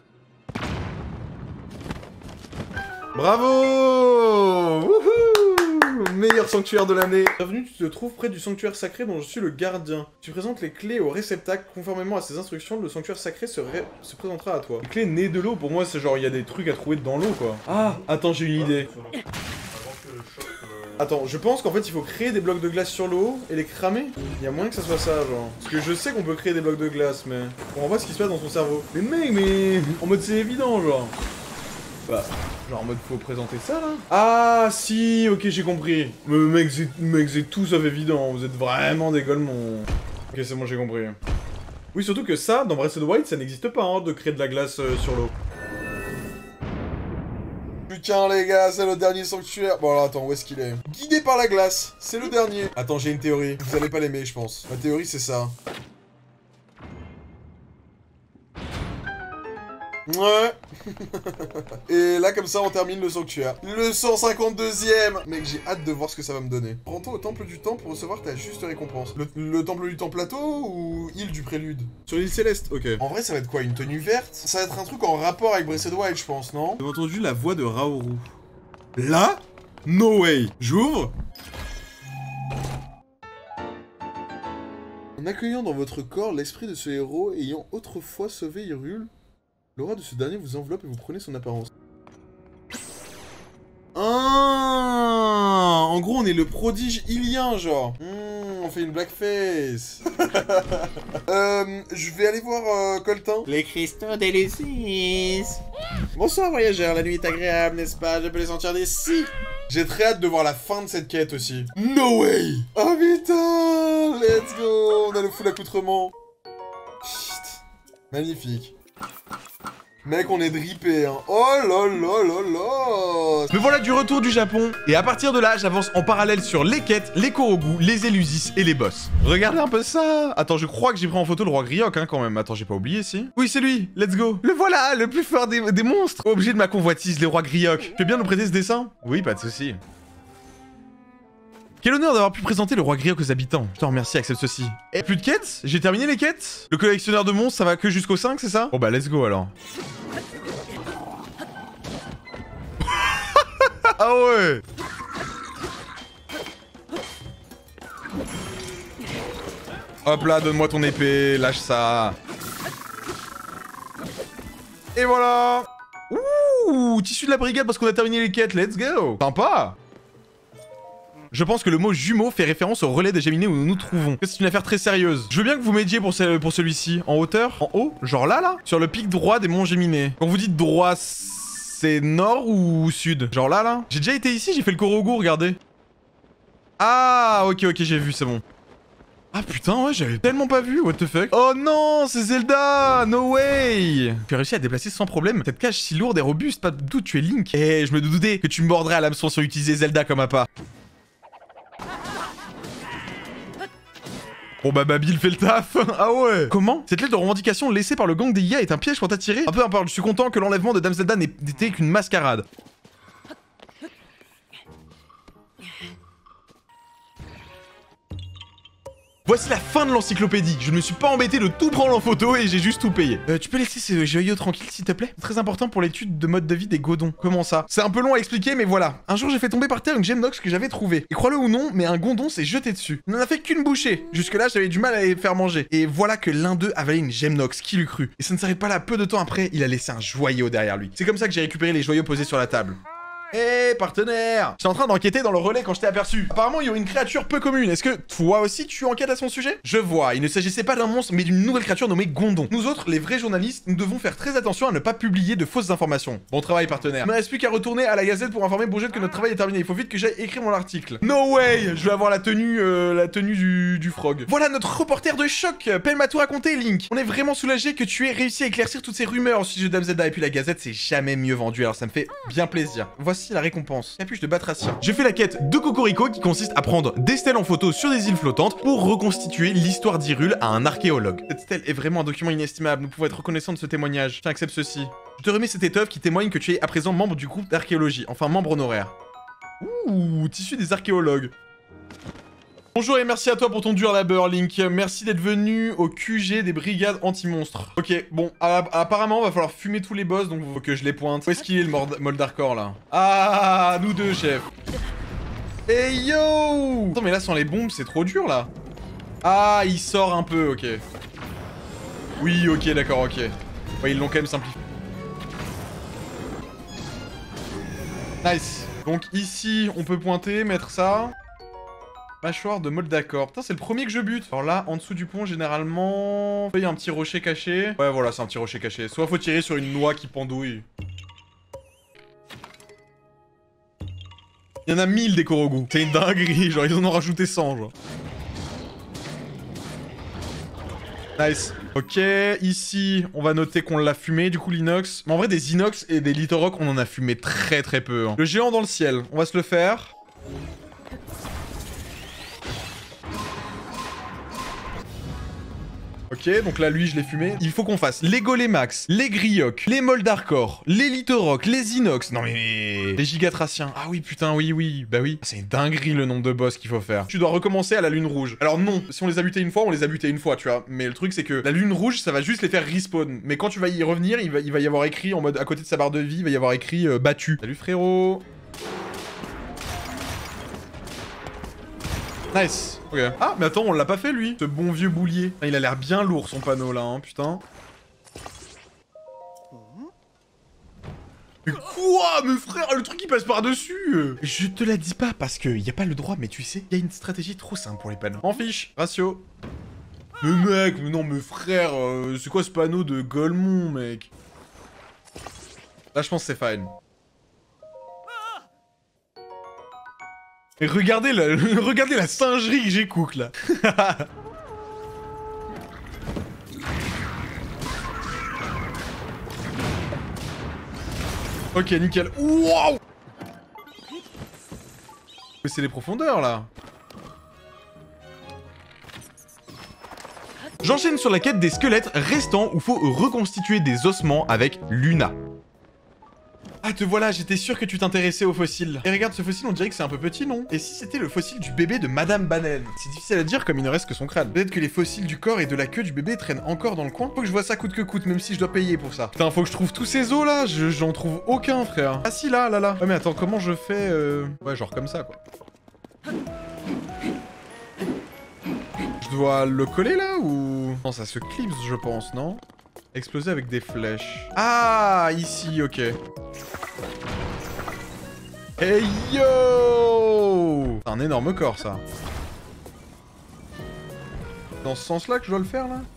Bravo! Wouhou! Meilleur sanctuaire de l'année. Bienvenue, tu te trouves près du sanctuaire sacré dont je suis le gardien. Tu présentes les clés au réceptacle. Conformément à ces instructions, le sanctuaire sacré se présentera à toi. Les clés nées de l'eau, pour moi, c'est genre, il y a des trucs à trouver dans l'eau, quoi. Ah, attends, j'ai une idée. Attends, je pense qu'en fait, il faut créer des blocs de glace sur l'eau et les cramer. Il y a moyen que ça soit ça, genre. Parce que je sais qu'on peut créer des blocs de glace, mais... On voit pas ce qui se passe dans son cerveau. Mais mec, mais... En mode, c'est évident, genre. Bah, genre en mode faut présenter ça là? Ah si, ok j'ai compris. Mais mec c'est tout sauf évident, vous êtes vraiment des golemons. Ok c'est bon j'ai compris. Oui surtout que ça, dans Breath of the Wild, ça n'existe pas hein, de créer de la glace sur l'eau. Putain les gars, c'est le dernier sanctuaire. Bon alors attends, où est-ce qu'il est? Guidé par la glace, c'est le dernier. Attends j'ai une théorie, vous allez pas l'aimer je pense. Ma théorie c'est ça. Ouais. Et là comme ça on termine le sanctuaire. Le 152ème. Mec j'ai hâte de voir ce que ça va me donner. Rends-toi au temple du temps pour recevoir ta juste récompense. Le temple du temps plateau ou île du prélude? Sur l'île céleste, ok. En vrai ça va être quoi, une tenue verte? Ça va être un truc en rapport avec Breath of the Wild je pense, non? J'ai entendu la voix de Raoru. Là? No way. J'ouvre. En accueillant dans votre corps l'esprit de ce héros ayant autrefois sauvé Hyrule, l'aura de ce dernier vous enveloppe et vous prenez son apparence. Ah, en gros, on est le prodige ilien, genre. On fait une blackface. Je vais aller voir Coltin. Les cristaux d'Élusis. Bonsoir, voyageurs. La nuit est agréable, n'est-ce pas? Je peux les sentir d'ici. J'ai très hâte de voir la fin de cette quête aussi. No way! Oh putain! Let's go! On a le full accoutrement. Chut. Magnifique. Mec, on est drippé, hein. Oh là là là là. Me voilà du retour du Japon, et à partir de là, j'avance en parallèle sur les quêtes, les Korogu, les Élusis et les boss. Regardez un peu ça. Attends, je crois que j'ai pris en photo le roi Griok, hein, quand même. Attends, j'ai pas oublié, si? Oui, c'est lui. Let's go. Le voilà, le plus fort des monstres. Objet de ma convoitise, les rois Griok. Tu peux bien nous prêter ce dessin? Oui, pas de souci. Quel honneur d'avoir pu présenter le roi Griok aux habitants. Je te remercie, accepte ceci. Et plus de quêtes? J'ai terminé les quêtes? Le collectionneur de monstres, ça va que jusqu'au 5, c'est ça? Bon bah, let's go, alors. Ah ouais. Hop là, donne-moi ton épée, lâche ça. Et voilà. Ouh, tissu de la brigade parce qu'on a terminé les quêtes, let's go. Sympa. Je pense que le mot jumeau fait référence au relais des Géminés où nous nous trouvons. C'est une affaire très sérieuse. Je veux bien que vous m'aidiez pour celui-ci. En hauteur? En haut? Genre là? Sur le pic droit des monts Géminés. Quand vous dites droit, c'est nord ou sud? Genre là? J'ai déjà été ici, j'ai fait le Korogu, regardez. Ah, ok, j'ai vu, c'est bon. Ah putain, ouais, j'avais tellement pas vu, what the fuck. Oh non, c'est Zelda, no way. Tu as réussi à te déplacer sans problème. Cette cage si lourde et robuste, pas de doute, tu es Link. Eh, je me doutais que tu me mordrais à l'hameçon sur utiliser Zelda comme appât. Bon bah Babil fait le taf. Ah ouais. Comment? Cette lettre de revendication laissée par le gang des IA est un piège pour t'attirer? Un peu importe, je suis content que l'enlèvement de Dame Zelda n'était qu'une mascarade. Voici la fin de l'encyclopédie. Je ne me suis pas embêté de tout prendre en photo et j'ai juste tout payé. Tu peux laisser ce joyau tranquille s'il te plaît? C'est très important pour l'étude de mode de vie des Godons. Comment ça? C'est un peu long à expliquer mais voilà. Un jour j'ai fait tomber par terre une Gemnox que j'avais trouvée. Et crois-le ou non, mais un Gondon s'est jeté dessus. Il n'en a fait qu'une bouchée. Jusque là j'avais du mal à les faire manger. Et voilà que l'un d'eux avalait une Gemnox, qui l'eût cru. Et ça ne s'arrête pas là, peu de temps après, il a laissé un joyau derrière lui. C'est comme ça que j'ai récupéré les joyaux posés sur la table. Hé, partenaire! J'étais en train d'enquêter dans le relais quand je t'ai aperçu. Apparemment, il y aurait une créature peu commune. Est-ce que toi aussi tu enquêtes à son sujet? Je vois, il ne s'agissait pas d'un monstre, mais d'une nouvelle créature nommée Gondon. Nous autres, les vrais journalistes, nous devons faire très attention à ne pas publier de fausses informations. Bon travail, partenaire. Il ne reste plus qu'à retourner à la Gazette pour informer Bourget que notre travail est terminé. Il faut vite que j'aille écrire mon article. No way! Je vais avoir la tenue du frog. Voilà notre reporter de choc. Pelle m'a tout raconté, Link. On est vraiment soulagé que tu aies réussi à éclaircir toutes ces rumeurs au sujet de Dame Zelda. Et puis la Gazette, c'est jamais mieux vendu, alors ça me fait bien plaisir. Voici la récompense. Capuche de Batracien. J'ai fait la quête de Cocorico qui consiste à prendre des stèles en photo sur des îles flottantes pour reconstituer l'histoire d'Hyrule à un archéologue. Cette stèle est vraiment un document inestimable, nous pouvons être reconnaissants de ce témoignage. Tiens, accepte ceci. Je te remets cette étoffe qui témoigne que tu es à présent membre du groupe d'archéologie, enfin membre honoraire. Ouh, tissu des archéologues. Bonjour et merci à toi pour ton dur labeur, Link. Merci d'être venu au QG des brigades anti-monstres. Ok, bon, apparemment, va falloir fumer tous les boss, donc faut que je les pointe. Où est-ce qu'il est, le Moldarkor, là? Ah, nous deux, chef. Hey, yo! Attends, mais là, sans les bombes, c'est trop dur, là. Ah, il sort un peu, ok. Oui, ok, d'accord, ok. Ouais, ils l'ont quand même simplifié. Nice. Donc ici, on peut pointer, mettre ça. Mâchoire de Moldarkor. Putain, c'est le premier que je bute. Alors là, en dessous du pont, généralement... il y a un petit rocher caché. Ouais, voilà, c'est un petit rocher caché. Soit faut tirer sur une noix qui pendouille. Il y en a 1000 des Korogu. C'est une dinguerie, genre, ils en ont rajouté 100, genre. Nice. Ok, ici, on va noter qu'on l'a fumé, du coup, l'inox. Mais en vrai, des inox et des litorok, on en a fumé très très peu. Hein. Le géant dans le ciel, on va se le faire. Ok, donc là, lui, je l'ai fumé. Il faut qu'on fasse les Golémax, les Grioc, les Moldarkor, les Litorok, les Inox. Non mais... les Gigatraciens. Ah oui, putain, oui. Bah oui. C'est une dinguerie le nombre de boss qu'il faut faire. Tu dois recommencer à la lune rouge. Alors non, si on les a butés une fois, on les a butés une fois, tu vois. Mais le truc, c'est que la lune rouge, ça va juste les faire respawn. Mais quand tu vas y revenir, il va y avoir écrit, en mode, à côté de sa barre de vie, il va y avoir écrit battu. Salut frérot. Nice. Ok. Ah, mais attends, on l'a pas fait, lui. Ce bon vieux boulier. Il a l'air bien lourd, son panneau, là, hein, putain. Mais quoi? Mais frère, le truc, il passe par-dessus. Je te la dis pas, parce qu'il y a pas le droit, mais tu sais, il y a une stratégie trop simple pour les panneaux. En fiche. Ratio. Mais mec, mais non, mais frère, c'est quoi ce panneau de Golemont, mec? Là, je pense que c'est fine. Et regardez la singerie que j'ai cook là. Ok, nickel. Wow. Mais c'est les profondeurs là. J'enchaîne sur la quête des squelettes restants où faut reconstituer des ossements avec Luna. Ah, te voilà, j'étais sûr que tu t'intéressais aux fossiles. Et regarde, ce fossile, on dirait que c'est un peu petit, non? Et si c'était le fossile du bébé de Madame Banane? C'est difficile à dire comme il ne reste que son crâne. Peut-être que les fossiles du corps et de la queue du bébé traînent encore dans le coin. Faut que je vois ça coûte que coûte, même si je dois payer pour ça. Putain, faut que je trouve tous ces os là, j'en trouve aucun, frère. Ah si, là. Ouais, mais attends, comment je fais ouais, genre comme ça, quoi. Je dois le coller là, ou... Non, ça se clipse, je pense, non? Exploser avec des flèches. Ah, ici, ok. Hey yo! C'est un énorme corps, ça. Dans ce sens-là que je dois le faire, là?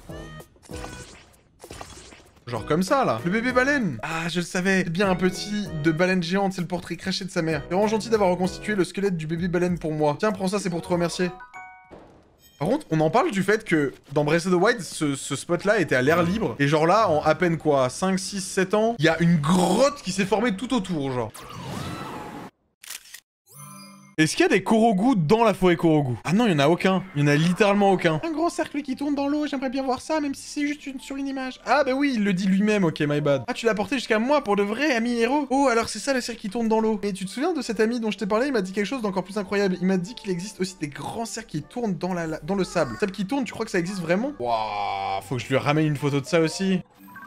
Genre comme ça, là. Le bébé baleine. Ah, je le savais. C'est bien un petit de baleine géante, c'est le portrait craché de sa mère. C'est vraiment gentil d'avoir reconstitué le squelette du bébé baleine pour moi. Tiens, prends ça, c'est pour te remercier. Par contre, on en parle du fait que dans Breath of the Wild, ce spot-là était à l'air libre. Et genre là, en à peine quoi, 5, 6, 7 ans, il y a une grotte qui s'est formée tout autour, genre. Est-ce qu'il y a des Korogu dans la forêt Korogu? Ah non, il y en a aucun. Il y en a littéralement aucun. Un grand cercle qui tourne dans l'eau, j'aimerais bien voir ça, même si c'est juste sur une image. Ah bah oui, il le dit lui-même, ok, my bad. Ah, tu l'as porté jusqu'à moi pour de vrai, ami héros. Oh, alors c'est ça le cercle qui tourne dans l'eau. Et tu te souviens de cet ami dont je t'ai parlé? Il m'a dit quelque chose d'encore plus incroyable. Il m'a dit qu'il existe aussi des grands cercles qui tournent dans le sable. Sable qui tourne, tu crois que ça existe vraiment? Waouh, faut que je lui ramène une photo de ça aussi.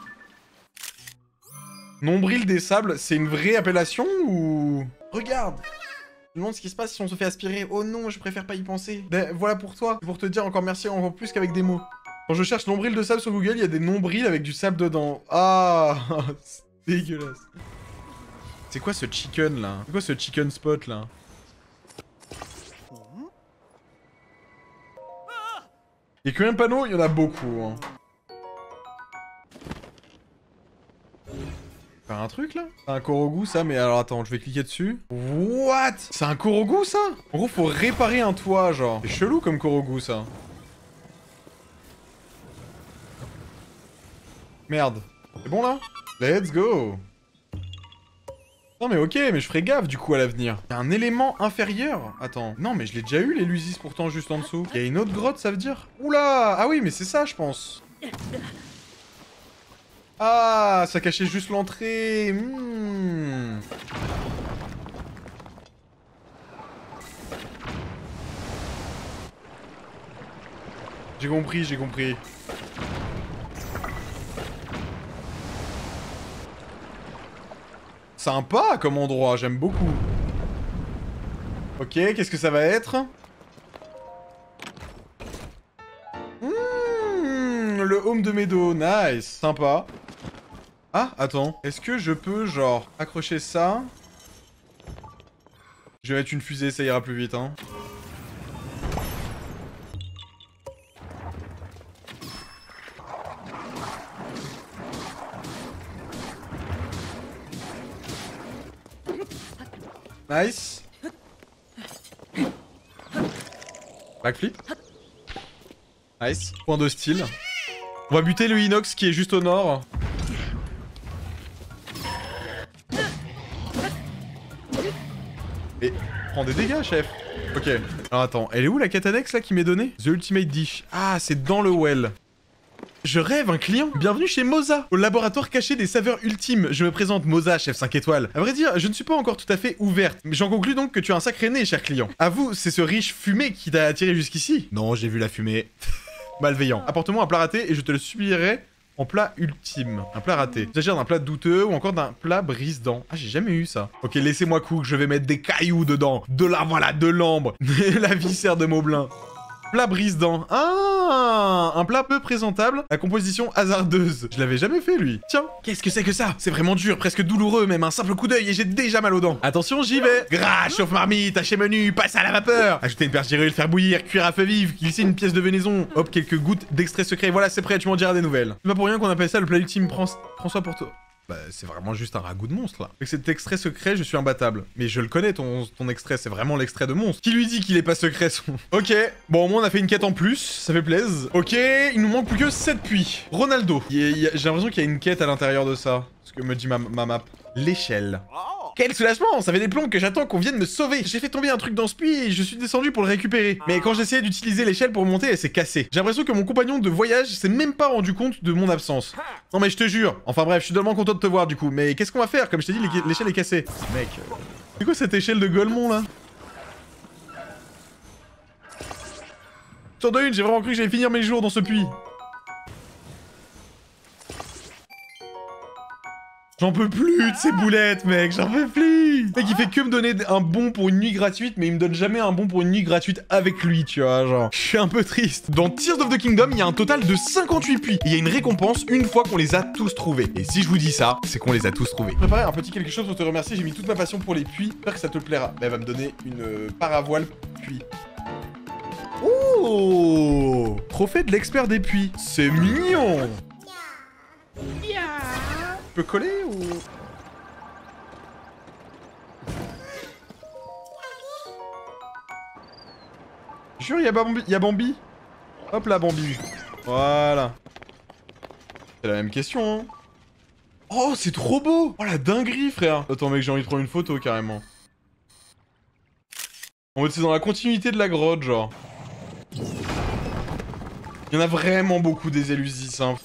Nombril des sables, c'est une vraie appellation ou... Regarde! Je me demande ce qui se passe si on se fait aspirer. Oh non, je préfère pas y penser. Ben, voilà pour toi. C'est pour te dire encore merci encore plus qu'avec des mots. Quand je cherche nombril de sable sur Google, il y a des nombrils avec du sable dedans. Ah, c'est dégueulasse. C'est quoi ce chicken là? C'est quoi ce chicken spot là? Il y a combien de panneaux? Il y en a beaucoup. Hein. Faire un truc là? C'est un Korogu ça, mais alors attends, je vais cliquer dessus. What? C'est un Korogu ça? En gros, faut réparer un toit, genre. C'est chelou comme Korogu ça. Merde. C'est bon là? Let's go. Non mais ok, mais je ferai gaffe du coup à l'avenir. Il y a un élément inférieur. Attends. Non mais je l'ai déjà eu les Lusis pourtant juste en dessous. Il y a une autre grotte ça veut dire? Oula! Ah oui mais c'est ça je pense. Ah, ça cachait juste l'entrée. J'ai compris, j'ai compris. Sympa comme endroit, j'aime beaucoup. Ok, qu'est-ce que ça va être? Le home de Meadow, nice, sympa. Ah, attends, est-ce que je peux, genre, accrocher ça? Je vais mettre une fusée, ça ira plus vite, hein. Nice. Backflip. Nice. Point de style. On va buter le inox qui est juste au nord. Et prends des dégâts, chef. Ok. Alors attends, elle est où la quête annexe là qui m'est donnée? The Ultimate Dish. Ah, c'est dans le well. Je rêve, un client. Bienvenue chez Moza, au laboratoire caché des saveurs ultimes. Je me présente Moza, chef 5 étoiles. À vrai dire, je ne suis pas encore tout à fait ouverte. Mais j'en conclus donc que tu as un sacré nez, cher client. À vous, c'est ce riche fumé qui t'a attiré jusqu'ici? Non, j'ai vu la fumée. Malveillant. Apporte-moi un plat raté et je te le subirai en plat ultime. Un plat raté. J'agère d'un plat douteux ou encore d'un plat brise-dents. Ah, j'ai jamais eu ça. Ok, laissez-moi cook, je vais mettre des cailloux dedans. De là, voilà, de l'ambre. La viscère de Moblin. Plat brise-dents. Ah, un plat peu présentable, la composition hasardeuse. Je l'avais jamais fait, lui. Tiens, qu'est-ce que c'est que ça? C'est vraiment dur, presque douloureux, même un simple coup d'œil et j'ai déjà mal aux dents. Attention, j'y vais. Gras, chauffe marmite, haché menu, passe à la vapeur. Ajouter une perche d'irule, faire bouillir, cuire à feu vif, glisser une pièce de venaison. Hop, quelques gouttes d'extrait secret. Voilà, c'est prêt, tu m'en diras des nouvelles. C'est pas pour rien qu'on appelle ça le plat ultime. François pour toi. Bah, c'est vraiment juste un ragoût de monstre, là. Avec cet extrait secret, je suis imbattable. Mais je le connais, ton extrait, c'est vraiment l'extrait de monstre. Qui lui dit qu'il est pas secret, son... Ok, bon, au moins, on a fait une quête en plus, ça fait plaisir. Ok, il nous manque plus que 7 puits. Ronaldo. J'ai l'impression qu'il y a une quête à l'intérieur de ça. Ce que me dit ma map. L'échelle. Quel soulagement! Ça fait des plombs que j'attends qu'on vienne me sauver! J'ai fait tomber un truc dans ce puits et je suis descendu pour le récupérer. Mais quand j'essayais d'utiliser l'échelle pour monter, elle s'est cassée. J'ai l'impression que mon compagnon de voyage s'est même pas rendu compte de mon absence. Non mais je te jure. Enfin bref, je suis tellement content de te voir du coup. Mais qu'est-ce qu'on va faire? Comme je t'ai dit, l'échelle est cassée. Mec, c'est quoi cette échelle de Golemont là? Sur de une, j'ai vraiment cru que j'allais finir mes jours dans ce puits. J'en peux plus de ces boulettes, mec, j'en peux plus. Mec, il fait que me donner un bon pour une nuit gratuite, mais il me donne jamais un bon pour une nuit gratuite avec lui, tu vois, genre. Je suis un peu triste. Dans Tears of the Kingdom, il y a un total de 58 puits. Il y a une récompense une fois qu'on les a tous trouvés. Et si je vous dis ça, c'est qu'on les a tous trouvés. J'ai préparé un petit quelque chose pour te remercier, j'ai mis toute ma passion pour les puits. J'espère que ça te plaira. Elle va me donner une paravoile puits. Oh! Trophée de l'expert des puits. C'est mignon! Je peux coller ou... Jure, il y a Bambi. Hop là, Bambi. Voilà. C'est la même question, hein. Oh, c'est trop beau. Oh, la dinguerie, frère. Attends, mec, j'ai envie de prendre une photo, carrément. En fait, c'est dans la continuité de la grotte, genre. Il y en a vraiment beaucoup des Élusis, hein.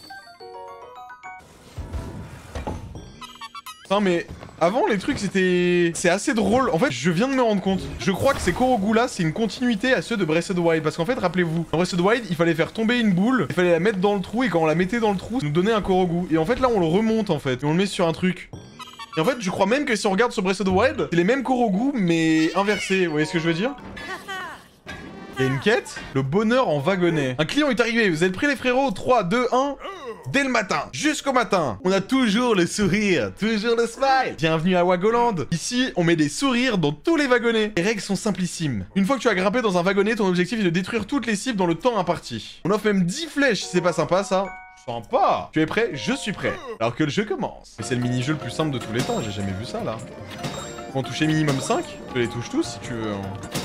Non, mais... Avant, les trucs, c'était... C'est assez drôle. En fait, je viens de me rendre compte. Je crois que ces Korogu là, c'est une continuité à ceux de Breath of the Wild. Parce qu'en fait, rappelez-vous, dans Breath of the Wild, il fallait faire tomber une boule, il fallait la mettre dans le trou, et quand on la mettait dans le trou, ça nous donnait un Korogu. Et en fait, là, on le remonte, en fait. Et on le met sur un truc. Et en fait, je crois même que si on regarde sur Breath of the Wild, c'est les mêmes Korogu, mais inversés. Vous voyez ce que je veux dire? Il y a une quête, le bonheur en wagonnet. Un client est arrivé, vous êtes prêts les frérots? 3, 2, 1... Dès le matin, jusqu'au matin, on a toujours le sourire, toujours le smile. Bienvenue à Wagoland. Ici, on met des sourires dans tous les wagonnets. Les règles sont simplissimes. Une fois que tu as grimpé dans un wagonnet, ton objectif est de détruire toutes les cibles dans le temps imparti. On offre même 10 flèches, c'est pas sympa ça? Sympa. Tu es prêt? Je suis prêt. Alors que le jeu commence. Mais c'est le mini-jeu le plus simple de tous les temps, j'ai jamais vu ça là. Faut en toucher minimum 5, tu les touches tous si tu veux.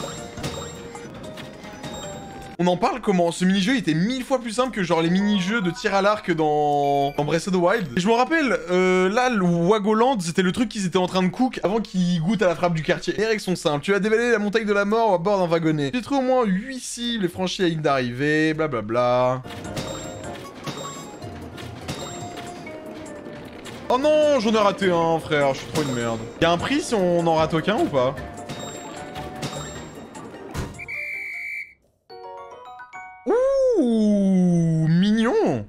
On en parle comment? Ce mini-jeu était 1000 fois plus simple que genre les mini-jeux de tir à l'arc dans Breath of the Wild. Et je me rappelle, là, le Wagoland, c'était le truc qu'ils étaient en train de cook avant qu'ils goûtent à la frappe du quartier. Les règles sont simples. Tu as dévalé la montagne de la mort à bord d'un wagonnet. J'ai trouvé au moins 8 cibles et franchi la ligne d'arrivée, blablabla. Oh non, j'en ai raté un, frère. Je suis trop une merde. Y'a un prix si on en rate aucun ou pas? Ouh, mignon.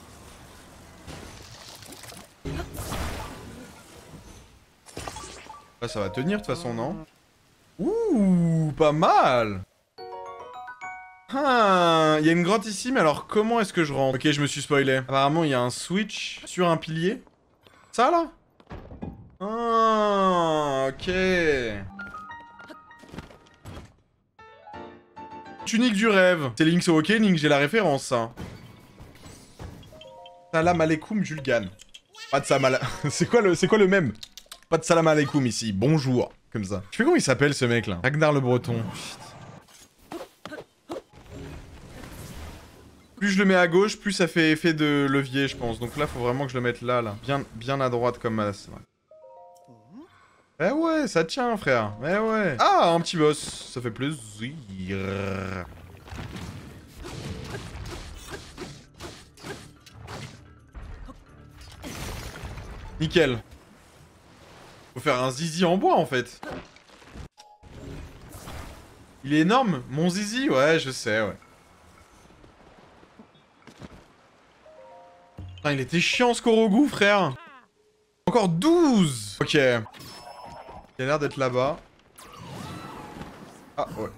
Là, ça va tenir de toute façon, non? Ouh, pas mal. Ah, il y a une grotte ici, mais alors comment est-ce que je rentre? Ok, je me suis spoilé. Apparemment, il y a un switch sur un pilier. Ça, là? Ah, ok. Tunique du rêve. C'est Link's Awakening, j'ai la référence, ça. Salam alaikum Julgan. Pas de salam... c'est quoi le même? Pas de salam alaikum ici, bonjour. Comme ça. Je sais comment il s'appelle ce mec là. Ragnar le Breton. Plus je le mets à gauche, plus ça fait effet de levier, je pense. Donc là, faut vraiment que je le mette là, là. Bien à droite comme as. Eh ouais, ça tient, frère. Eh ouais. Ah, un petit boss. Ça fait plaisir. Nickel. Faut faire un zizi en bois, en fait. Il est énorme, mon zizi. Ouais, je sais, ouais. Putain, il était chiant, ce Korogu, frère. Encore 12. Ok. Il a l'air d'être là-bas. Ah, ouais.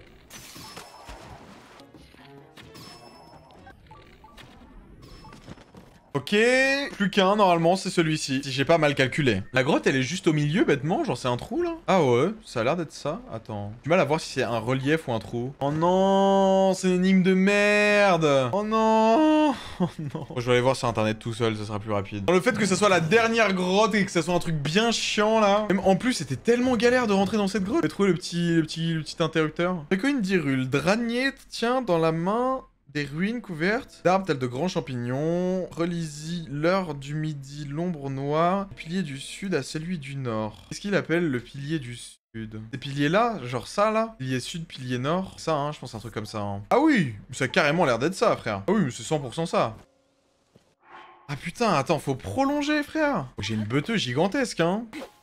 Ok, plus qu'un, normalement, c'est celui-ci. Si j'ai pas mal calculé. La grotte, elle est juste au milieu, bêtement, genre c'est un trou, là? Ah ouais, ça a l'air d'être ça. Attends. J'ai du mal à voir si c'est un relief ou un trou. Oh non, c'est une énigme de merde. Oh non. Oh non. Je vais aller voir sur internet tout seul, ça sera plus rapide. Dans le fait que ça soit la dernière grotte et que ça soit un truc bien chiant, là. Même en plus, c'était tellement galère de rentrer dans cette grotte. J'ai trouvé le petit interrupteur. Une dirule. Dranier tient dans la main... des ruines couvertes d'arbres tels de grands champignons. Relisez l'heure du midi, l'ombre noire. Le pilier du sud à celui du nord. Qu'est-ce qu'il appelle le pilier du sud? Ces piliers-là, genre ça là. Pilier sud, pilier nord. Ça, hein, je pense un truc comme ça. Hein. Ah oui, ça a carrément l'air d'être ça, frère. Ah oui, mais c'est 100% ça. Ah putain, attends, faut prolonger, frère. J'ai une beuteuse gigantesque, hein.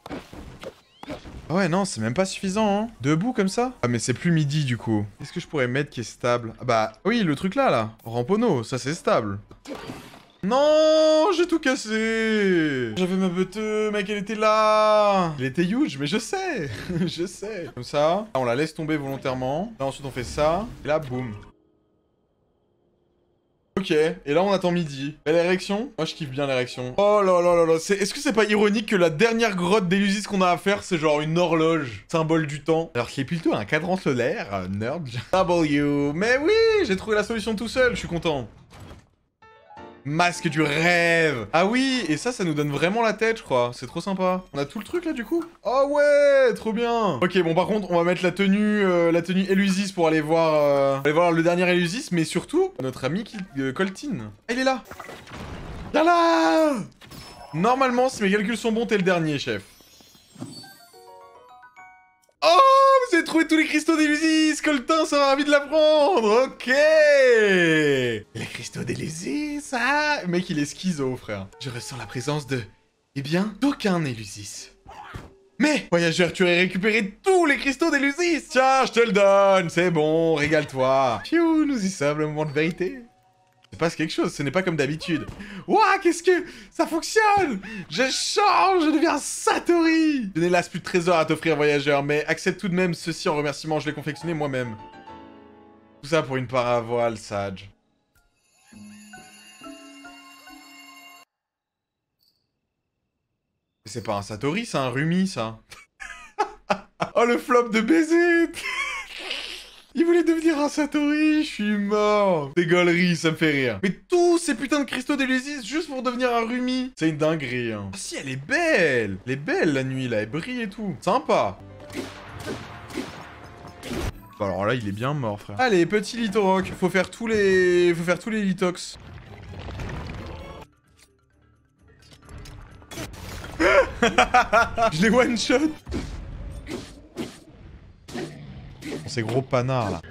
Ah ouais, non, c'est même pas suffisant, hein. Debout comme ça? Ah, mais c'est plus midi, du coup. Qu'est-ce que je pourrais mettre qui est stable? Ah bah, oui, le truc là. Rampono, ça c'est stable. Non, j'ai tout cassé. J'avais ma beuteuse, mec, elle était là. Elle était huge, mais je sais. Je sais. Comme ça, là, on la laisse tomber volontairement. Là, ensuite, on fait ça. Et là, boum. Ok, et là on attend midi. Et l'érection? Moi je kiffe bien l'érection. Oh là là là là, est-ce que c'est pas ironique que la dernière grotte d'Élusis qu'on a à faire, c'est genre une horloge, symbole du temps? Alors qu'il est plutôt un cadran solaire, nerd. W, mais oui, j'ai trouvé la solution tout seul, je suis content. Masque du rêve. Ah oui, et ça nous donne vraiment la tête, je crois. C'est trop sympa. On a tout le truc là du coup. Oh ouais, trop bien. Ok, bon par contre, on va mettre la tenue Elusis pour aller voir le dernier Elusis, mais surtout notre ami Coltine. Ah, il est là. Viens là. Normalement, si mes calculs sont bons, t'es le dernier, chef. Oh, vous avez trouvé tous les cristaux d'Elusis. Coltin sera ravi de l'apprendre. Ok. Les cristaux d'Elusis, ça. Le mec, il est schizo, frère. Je ressens la présence de... Eh bien, d'aucun Elusis. Mais, voyageur, tu as récupéré tous les cristaux d'Elusis. Tiens, je te le donne. C'est bon, régale-toi. Piou, nous y sommes, le moment de vérité. Il se passe quelque chose, ce n'est pas comme d'habitude. Ouah, qu'est-ce que... Ça fonctionne. Je change, je deviens Satori. Je n'ai là plus de trésors à t'offrir, voyageur, mais accepte tout de même ceci en remerciement, je l'ai confectionné moi-même. Tout ça pour une paravoile, sage. C'est pas un Satori, c'est un Rumi, ça. Oh, le flop de baiser. Il voulait devenir un Satori, je suis mort. Des gauleries, ça me fait rire. Mais tous ces putains de cristaux d'Elusis juste pour devenir un Rumi. C'est une dinguerie, hein. Ah si, elle est belle. Elle est belle, la nuit, là. Elle brille et tout. Sympa. Bah alors là, il est bien mort, frère. Allez, petit Litorock. Faut faire tous les Litox. Je l'ai one-shot. Ces gros panards, là.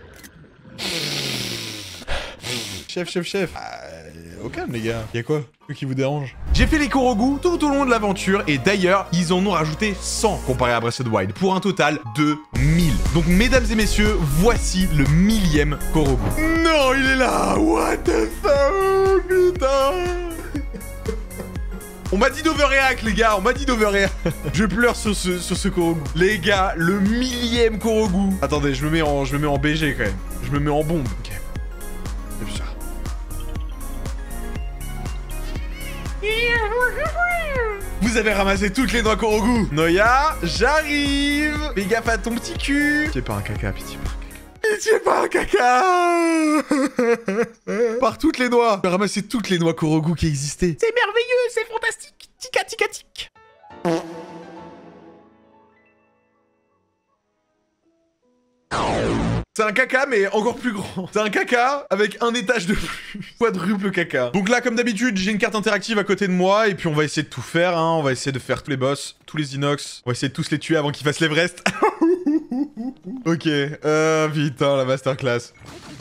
Chef. Au calme, les gars. Y'a quoi? Qu'est-ce qui vous dérange? J'ai fait les Korogu tout au long de l'aventure, et d'ailleurs, ils en ont rajouté 100 comparé à Breath of the Wild, pour un total de 1000. Donc, mesdames et messieurs, voici le 1000e Korogu. Non, il est là. What the fuck, putain. On m'a dit d'overreact, les gars, on m'a dit d'overreact. Je pleure sur ce Korogu. Les gars, le 1000e Korogu. Attendez, je me mets en BG quand même. Je me mets en bombe. Ok. C'est ça. Vous avez ramassé toutes les noix Korogu. Noya, j'arrive. Fais gaffe à ton petit cul. Pitié pas un caca, pitié pas un caca. Pitié pas un caca. Par toutes les noix. J'ai ramassé toutes les noix Korogu qui existaient. C'est merveilleux, c'est fantastique. Tika tika tic. C'est un caca, mais encore plus grand. C'est un caca avec un étage de plus. Quadruple caca. Donc là, comme d'habitude, j'ai une carte interactive à côté de moi. Et puis on va essayer de tout faire, hein. On va essayer de faire tous les boss, tous les inox. On va essayer de tous les tuer avant qu'ils fassent l'Everest. Ok. Putain, la masterclass.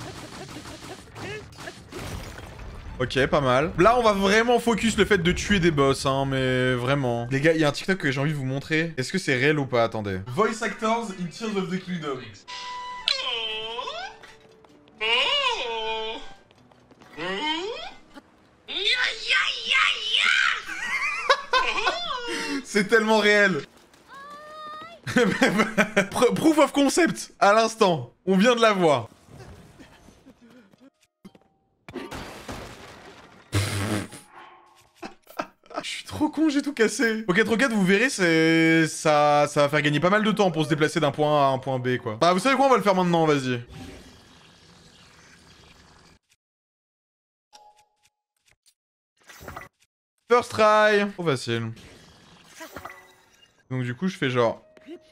Ok, pas mal. Là, on va vraiment focus le fait de tuer des boss, hein, mais vraiment. Les gars, il y a un TikTok que j'ai envie de vous montrer. Est-ce que c'est réel ou pas? Attendez. Voice actors in Tears of the Kingdom. C'est tellement réel. Proof of concept, à l'instant. On vient de la voir. Je suis trop con, j'ai tout cassé. Ok, Troquette, vous verrez, ça va faire gagner pas mal de temps pour se déplacer d'un point A à un point B, quoi. Bah, vous savez quoi, on va le faire maintenant, vas-y. First try. Trop facile. Donc du coup, je fais genre...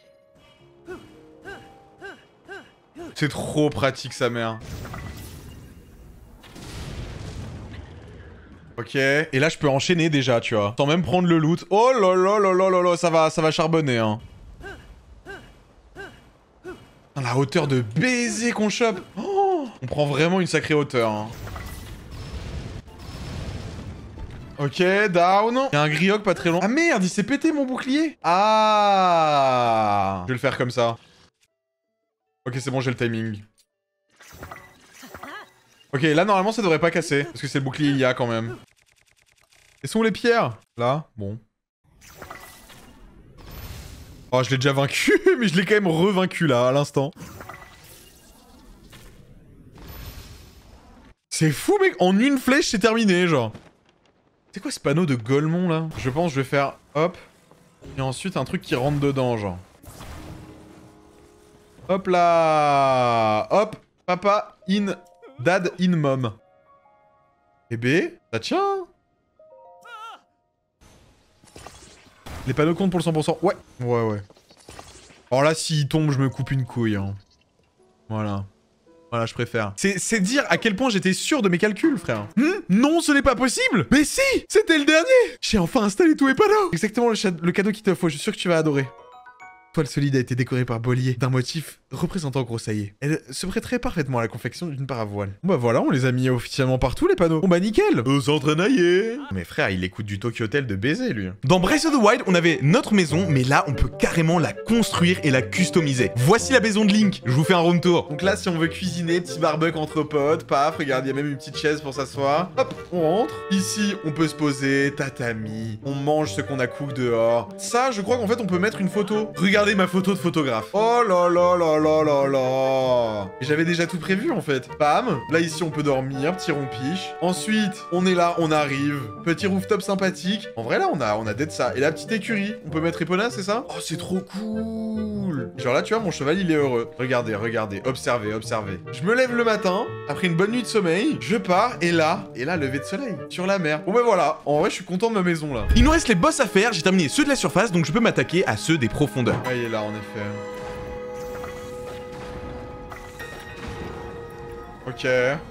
C'est trop pratique, sa mère. Ok. Et là, je peux enchaîner déjà, tu vois. Sans même prendre le loot. Oh là là là là là là, ça va charbonner, hein. La hauteur de baiser qu'on chope. Oh, on prend vraiment une sacrée hauteur, hein. Ok, down. Il y a un Griok pas très long. Ah merde, il s'est pété mon bouclier. Ah. Je vais le faire comme ça. Ok, c'est bon, j'ai le timing. Ok, là, normalement, ça devrait pas casser. Parce que c'est le bouclier IA, quand même. Et sont les pierres? Là, bon. Oh, je l'ai déjà vaincu, mais je l'ai quand même revaincu, là, à l'instant. C'est fou, mec. En une flèche, c'est terminé, genre. C'est quoi ce panneau de Golemon, là? Je pense que je vais faire... Hop. Et ensuite, un truc qui rentre dedans, genre. Hop là. Hop. Papa in... Dad in mom. Et B, ça tient. Les panneaux comptent pour le 100%. Ouais. Ouais. Alors là, s'il tombe, je me coupe une couille. Hein. Voilà. Voilà, je préfère. C'est dire à quel point j'étais sûr de mes calculs, frère. Non, ce n'est pas possible. Mais si, c'était le dernier. J'ai enfin installé tous mes panneaux. Exactement le cadeau qu'il te faut. Je suis sûr que tu vas adorer. Toile solide a été décorée par Bollier d'un motif représentant Grosaillé. Elle se prêterait parfaitement à la confection d'une paravoile. Bon bah voilà, on les a mis officiellement partout les panneaux. Bon bah nickel. S'entraînailler. Mais frère, il écoute du Tokyo Hotel de baiser lui. Dans Breath of the Wild, on avait notre maison, mais là on peut carrément la construire et la customiser. Voici la maison de Link. Je vous fais un room tour. Donc là, si on veut cuisiner, petit barbecue entre potes, paf, regarde, il y a même une petite chaise pour s'asseoir. Hop, on rentre. Ici, on peut se poser, tatami. On mange ce qu'on a cook dehors. Ça, je crois qu'en fait, on peut mettre une photo. Regardez ma photo de photographe. Oh là là là là là là. J'avais déjà tout prévu en fait. Bam. Là ici on peut dormir, petit rompiche. Ensuite, on est là, on arrive. Petit rooftop sympathique. En vrai là, on a d'être ça. Et la petite écurie. On peut mettre Epona, c'est ça? Oh, c'est trop cool. Genre là, tu vois, mon cheval, il est heureux. Regardez, regardez. Observez, observez. Je me lève le matin, après une bonne nuit de sommeil. Je pars et là, lever de soleil. Sur la mer. Bon ben voilà. En vrai, je suis content de ma maison là. Il nous reste les boss à faire. J'ai terminé ceux de la surface, donc je peux m'attaquer à ceux des profondeurs. Ah, il est là, en effet. Ok.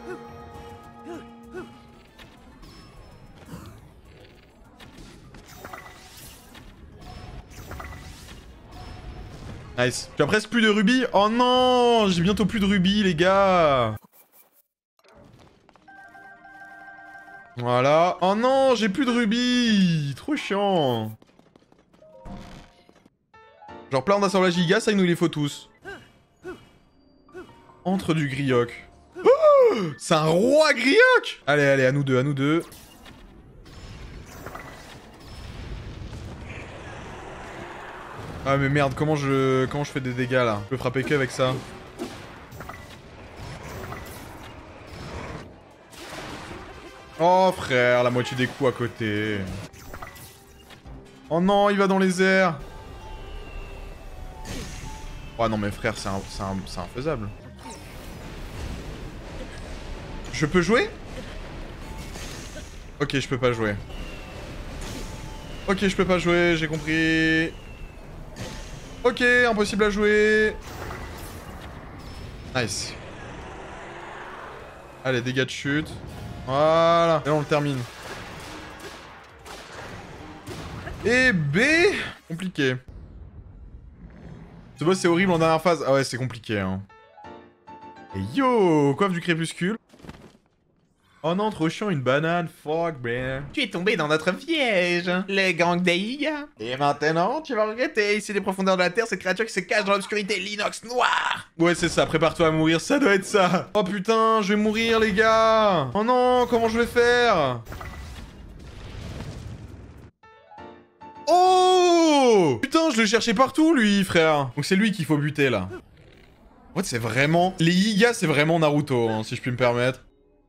Nice. Tu as presque plus de rubis. Oh non, j'ai bientôt plus de rubis, les gars. Voilà. Oh non, j'ai plus de rubis. Trop chiant. Genre plein d'assemblage giga, ça il nous les faut tous. Entre du grioc. Oh, c'est un roi grioc. Allez, allez, à nous deux, à nous deux. Ah mais merde, comment je fais des dégâts là? Je peux frapper que avec ça. Oh frère, la moitié des coups à côté. Oh non, il va dans les airs. Oh non mais frère, c'est infaisable. Je peux jouer? Ok, je peux pas jouer. Ok, je peux pas jouer, j'ai compris. Ok, impossible à jouer. Nice. Allez, dégâts de chute. Voilà. Et là, on le termine. Et B... Compliqué. Ce boss, c'est horrible en dernière phase. Ah ouais, c'est compliqué, hein. Et yo, coiffe du crépuscule. Oh non, trop chiant, une banane, fuck, man. Tu es tombé dans notre piège, le gang d'Aiga. Et maintenant, tu vas regretter. Ici, des profondeurs de la Terre, cette créature qui se cache dans l'obscurité, l'inox noir. Ouais, c'est ça, prépare-toi à mourir, ça doit être ça. Oh putain, je vais mourir, les gars. Oh non, comment je vais faire? Oh putain, je le cherchais partout, lui, frère. Donc c'est lui qu'il faut buter, là. En fait, c'est vraiment... Les Yiga, c'est vraiment Naruto, hein, si je puis me permettre.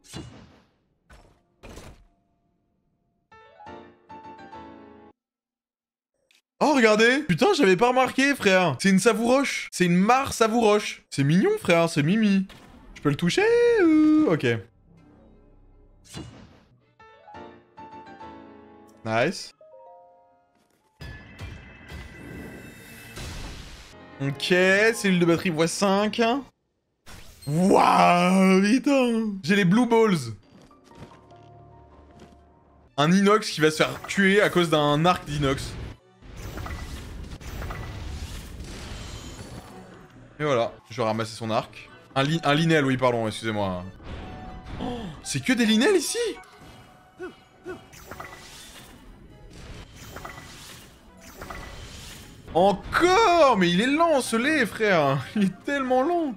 Oh, regardez! Putain, j'avais pas remarqué, frère! C'est une savouroche! C'est une mare savouroche! C'est mignon, frère, c'est Mimi! Je peux le toucher ou... Ok. Nice. Ok, cellule de batterie x5. Waouh, putain! J'ai les blue balls! Un inox qui va se faire tuer à cause d'un arc d'inox. Et voilà, je vais ramasser son arc. Un linel, oui, pardon, excusez-moi. Oh, c'est que des linels ici? Encore? Mais il est lent, ce lait, frère. Il est tellement lent.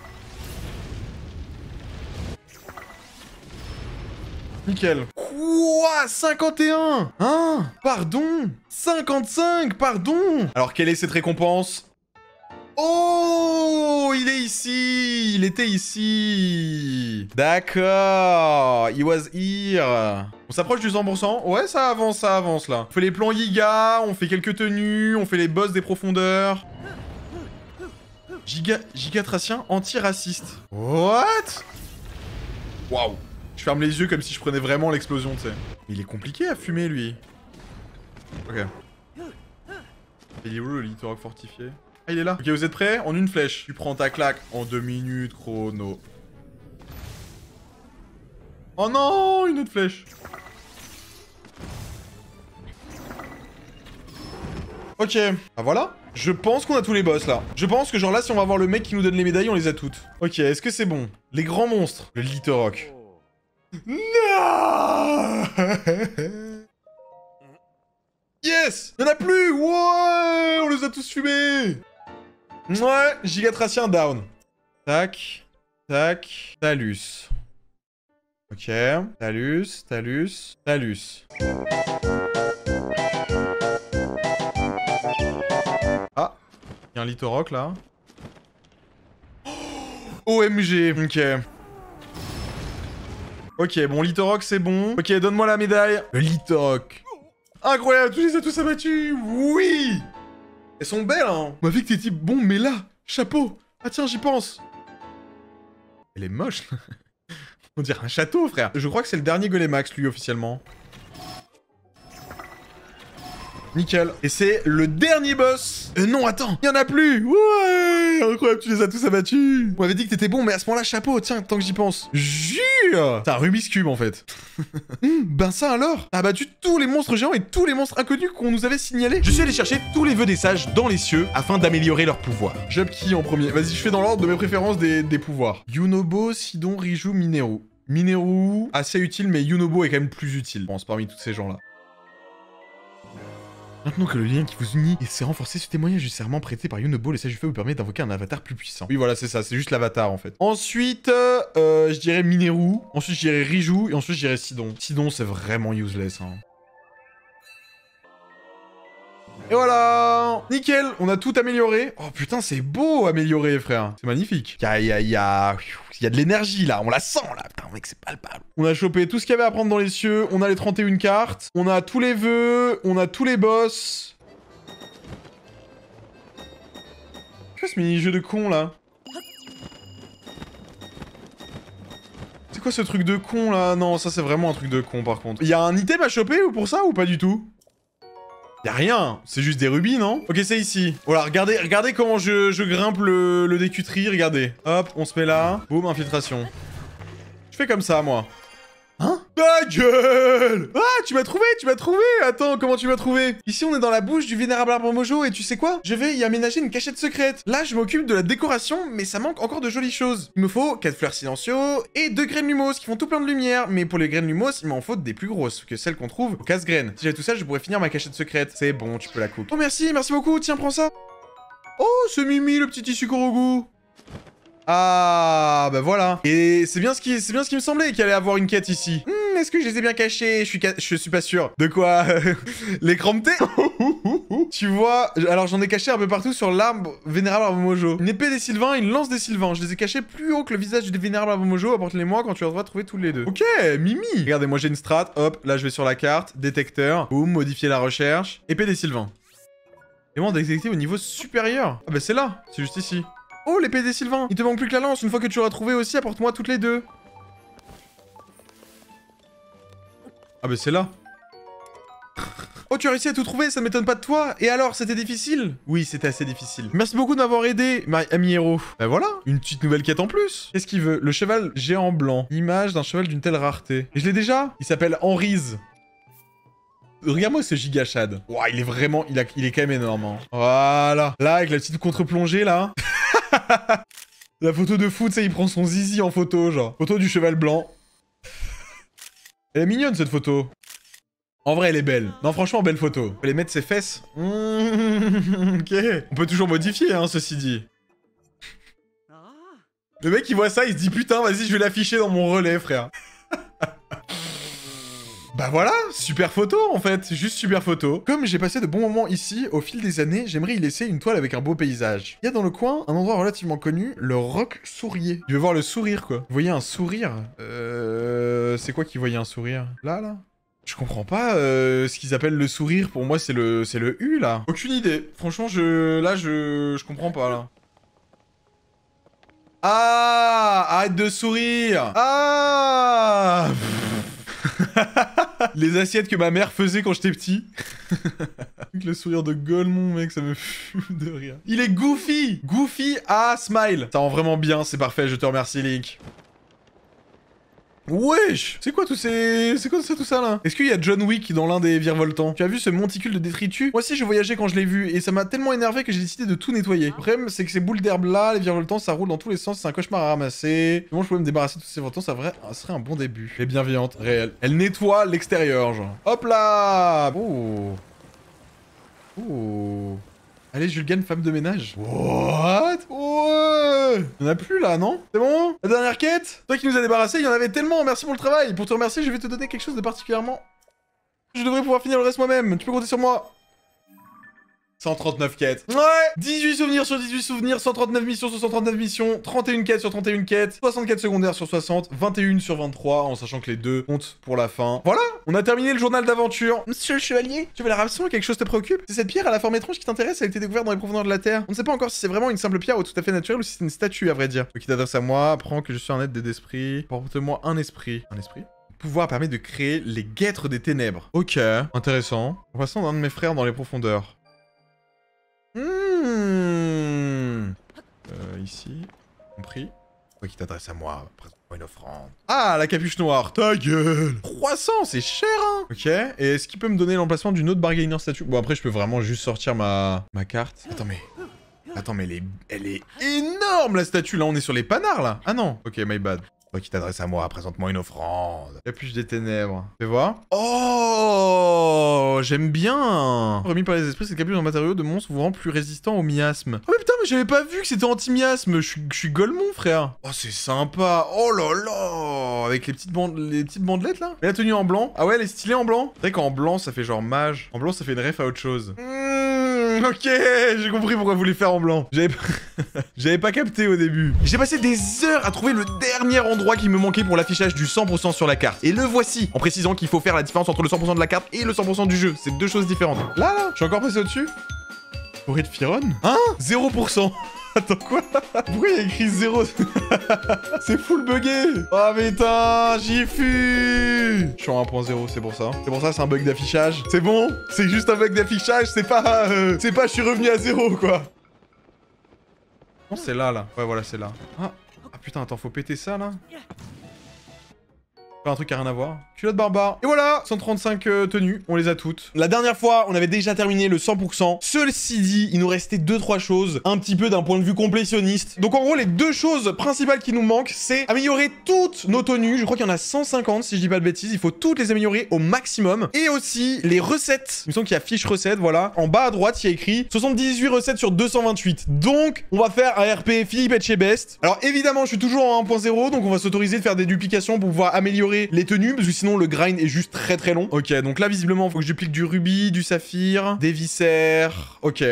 Nickel. Quoi? 51? Hein? Pardon? 55? Pardon? Alors, quelle est cette récompense? Oh, il est ici. Il était ici. D'accord. He was here. On s'approche du 100%. Ouais, ça avance là. On fait les plans Yiga, on fait quelques tenues, on fait les boss des profondeurs. Gigatracien anti-raciste. What? Waouh. Je ferme les yeux comme si je prenais vraiment l'explosion, tu sais. Il est compliqué à fumer, lui. Ok. Il est où le Lithorock fortifié? Ah, il est là. Ok, vous êtes prêts? En une flèche. Tu prends ta claque en 2 minutes, chrono. Oh non, une autre flèche. Ok. Ah voilà. Je pense qu'on a tous les boss, là. Je pense que genre là, si on va voir le mec qui nous donne les médailles, on les a toutes. Ok, est-ce que c'est bon? Les grands monstres. Le Lithorock. Non. Yes! Y'en a plus! Ouais! On les a tous fumés! Ouais, Gigatracien down. Tac. Tac. Talus. Ok. Talus. Talus. Talus. Ah. Il y a un Lithorock là. Oh, OMG. Ok. Ok, bon, Lithorock c'est bon. Ok, donne-moi la médaille. Le Lithorock. Incroyable, tu les as tous abattus. Oui. Elles sont belles, hein. On m'a vu que t'étais bon, mais là, chapeau. Ah tiens, j'y pense. Elle est moche. On dirait un château, frère. Je crois que c'est le dernier Golémax, lui, officiellement. Nickel. Et c'est le dernier boss. Non, attends. Il y en a plus. Ouais. Incroyable, tu les as tous abattus. On m'avait dit que t'étais bon, mais à ce moment-là, chapeau. Tiens, tant que j'y pense. Jure. C'est un Rubik's Cube, en fait. Ben ça alors. T'as abattu tous les monstres géants et tous les monstres inconnus qu'on nous avait signalés. Je suis allé chercher tous les vœux des sages dans les cieux afin d'améliorer leur pouvoir. Job qui en premier? Vas-y, je fais dans l'ordre de mes préférences des pouvoirs. Yunobo, Sidon, Riju, Mineru. Mineru, assez utile, mais Yunobo est quand même plus utile. Je pense parmi tous ces gens-là. Maintenant que le lien qui vous unit s'est renforcé, ce témoignage du serment prêté par Yunobo, le sage du feu vous permet d'invoquer un avatar plus puissant. Oui, voilà, c'est ça, c'est juste l'avatar en fait. Ensuite, je dirais Mineru. Ensuite, je dirais Riju. Et ensuite, je dirais Sidon. Sidon, c'est vraiment useless. Hein. Et voilà. Nickel, on a tout amélioré. Oh putain, c'est beau amélioré, frère. C'est magnifique. Il y a de l'énergie là, on la sent là. Putain, mec, c'est palpable. On a chopé tout ce qu'il y avait à prendre dans les cieux. On a les 31 cartes. On a tous les vœux. On a tous les boss. Qu'est-ce que ce mini-jeu de con là? C'est quoi ce truc de con là? Non, ça c'est vraiment un truc de con par contre. Il y a un item à choper ou pour ça ou pas du tout? Y'a rien, c'est juste des rubis, non? Ok, c'est ici. Voilà, regardez comment je grimpe le décutri, regardez. Hop, on se met là. Boum, infiltration. Je fais comme ça, moi. Hein? Ta gueule! Ah, tu m'as trouvé! Attends, comment tu m'as trouvé? Ici, on est dans la bouche du vénérable arbre mojo, et tu sais quoi? Je vais y aménager une cachette secrète. Là, je m'occupe de la décoration, mais ça manque encore de jolies choses. Il me faut 4 fleurs silencieux et 2 graines lumos qui font tout plein de lumière. Mais pour les graines lumos, il m'en faut des plus grosses que celles qu'on trouve au casse-graines. Si j'avais tout ça, je pourrais finir ma cachette secrète. C'est bon, tu peux la couper. Oh, merci beaucoup, tiens, prends ça. Oh, c'est Mimi, le petit tissu Korogu. Ah, bah voilà. Et c'est bien ce qui me semblait qu'il allait avoir une quête ici. Est-ce que je les ai bien cachés? Je suis pas sûr. De quoi? Les cramptés? Tu vois, alors j'en ai caché un peu partout sur l'arbre vénérable arbre mojo. Une épée des Sylvains, une lance des Sylvains. Je les ai cachés plus haut que le visage du vénérable arbre mojo. Apporte-les-moi quand tu vas trouver tous les deux. Ok, Mimi. Regardez, moi j'ai une strat. Hop, là je vais sur la carte. Détecteur. Boum, modifier la recherche. Épée des Sylvains. Et moi on a détecté au niveau supérieur. Ah bah c'est là, c'est juste ici. Oh, l'épée des Sylvains. Il te manque plus que la lance. Une fois que tu auras trouvé aussi, apporte-moi toutes les deux. Ah bah c'est là. Oh, tu as réussi à tout trouver, ça ne m'étonne pas de toi. Et alors, c'était difficile? Oui, c'était assez difficile. Merci beaucoup de m'avoir aidé, ami héros. Bah voilà, une petite nouvelle quête en plus. Qu'est-ce qu'il veut? Le cheval géant blanc. Image d'un cheval d'une telle rareté. Et je l'ai déjà? Il s'appelle Henry's. Regarde-moi ce giga chad. Ouah, il est vraiment... Il est quand même énorme. Hein. Voilà. Là, avec la petite contre-plongée, là. La photo de fou, tu sais, il prend son zizi en photo, genre. Photo du cheval blanc. Elle est mignonne, cette photo. En vrai, elle est belle. Non, franchement, belle photo. On peut les mettre ses fesses. Ok. On peut toujours modifier, hein, ceci dit. Le mec, il voit ça, il se dit, putain, vas-y, je vais l'afficher dans mon relais, frère. Bah voilà, super photo en fait, juste super photo. Comme j'ai passé de bons moments ici, au fil des années, j'aimerais y laisser une toile avec un beau paysage. Il y a dans le coin un endroit relativement connu, le Roc Sourier. Je veux voir le sourire quoi. Vous voyez un sourire? C'est quoi qui voyait un sourire? Là? Je comprends pas ce qu'ils appellent le sourire, pour moi c'est le U là. Aucune idée, franchement je comprends pas là. Ah, arrête de sourire. Ah. Les assiettes que ma mère faisait quand j'étais petit. Le sourire de Golemon, mec, ça me fume de rire. Il est Goofy. Goofy à Smile. Ça rend vraiment bien, c'est parfait, je te remercie, Link. Wesh! C'est quoi tout ça là? Est-ce qu'il y a John Wick dans l'un des virevoltants? Tu as vu ce monticule de détritus? Moi aussi je voyageais quand je l'ai vu et ça m'a tellement énervé que j'ai décidé de tout nettoyer. Le problème c'est que ces boules d'herbe là, les virevoltants ça roule dans tous les sens, c'est un cauchemar à ramasser. Comment je pouvais me débarrasser de tous ces virevoltants? Ça serait un bon début. Elle est bienveillante, réelle. Elle nettoie l'extérieur genre. Hop là! Oh! Oh! Allez, Julgane, femme de ménage. What? Ouais. Y'en a plus là, non? C'est bon? La dernière quête? Toi qui nous as débarrassé, il y en avait tellement. Merci pour le travail. Pour te remercier, je vais te donner quelque chose de particulièrement. Je devrais pouvoir finir le reste moi-même. Tu peux compter sur moi. 139 quêtes. Ouais. 18 souvenirs sur 18 souvenirs, 139 missions sur 139 missions, 31 quêtes sur 31 quêtes, 60 quêtes secondaires sur 60, 21 sur 23, en sachant que les deux comptent pour la fin. Voilà, on a terminé le journal d'aventure. Monsieur le chevalier, tu veux la ration? Quelque chose te préoccupe? C'est cette pierre à la forme étrange qui t'intéresse, elle a été découverte dans les profondeurs de la Terre. On ne sait pas encore si c'est vraiment une simple pierre ou tout à fait naturelle ou si c'est une statue à vrai dire. Ce qui t'adresse à moi, apprends que je suis un être d'esprit. Porte-moi un esprit. Un esprit? Le pouvoir permet de créer les guêtres des ténèbres. Ok, intéressant. En passant d'un de mes frères dans les profondeurs. Ici, compris. Quoi qui t'adresse à moi, présente-moi une offrande. Ah, la capuche noire, ta gueule. 300, c'est cher, hein. Ok, et est-ce qu'il peut me donner l'emplacement d'une autre bargainer statue? Bon, après, je peux vraiment juste sortir ma carte. Attends, mais elle est énorme, la statue. Là, on est sur les panards, là. Ah non, ok, my bad. Toi qui t'adresse à moi, présente-moi une offrande. Capuche des ténèbres. Fais voir. Oh, j'aime bien. Remis par les esprits, cette capuche en matériaux de monstre vous rend plus résistant au miasme. Oh mais putain, mais j'avais pas vu que c'était anti-miasme. Je suis Golemon, frère. Oh, c'est sympa. Oh là là. Avec les petites bandelettes, là. Et la tenue en blanc. Ah ouais, elle est stylée en blanc. C'est vrai qu'en blanc, ça fait genre mage. En blanc, ça fait une ref à autre chose. Ok, j'ai compris pourquoi vous voulez faire en blanc. J'avais pas capté au début. J'ai passé des heures à trouver le dernier endroit qui me manquait pour l'affichage du 100% sur la carte. Et le voici, en précisant qu'il faut faire la différence entre le 100% de la carte et le 100% du jeu. C'est deux choses différentes. Là, je suis encore passé au-dessus. Forêt de Firon? Hein? 0%. Attends, quoi? Pourquoi il y a écrit 0? C'est full bugué. Oh putain, j'y fus. Je suis en 1.0, c'est pour ça. C'est pour ça, c'est un bug d'affichage. C'est bon? C'est juste un bug d'affichage, c'est pas je suis revenu à 0, quoi. Non, c'est là. Ouais, voilà, c'est là. Ah putain, attends, faut péter ça, là. Un truc qui a rien à voir. Culotte barbare. Et voilà, 135 tenues, on les a toutes. La dernière fois, on avait déjà terminé le 100%. Ceci dit, il nous restait 2-3 choses, un petit peu d'un point de vue complétionniste. Donc en gros, les deux choses principales qui nous manquent, c'est améliorer toutes nos tenues. Je crois qu'il y en a 150, si je dis pas de bêtises. Il faut toutes les améliorer au maximum. Et aussi, les recettes. Il me semble qu'il y a fiche recettes, voilà. En bas à droite, il y a écrit 78 recettes sur 228. Donc, on va faire un RP Philippe Etchebest. Alors évidemment, je suis toujours en 1.0, donc on va s'autoriser de faire des duplications pour pouvoir améliorer les tenues, parce que sinon le grind est juste très très long. Ok, donc là visiblement il faut que je duplique du rubis, du saphir, des viscères. Ok.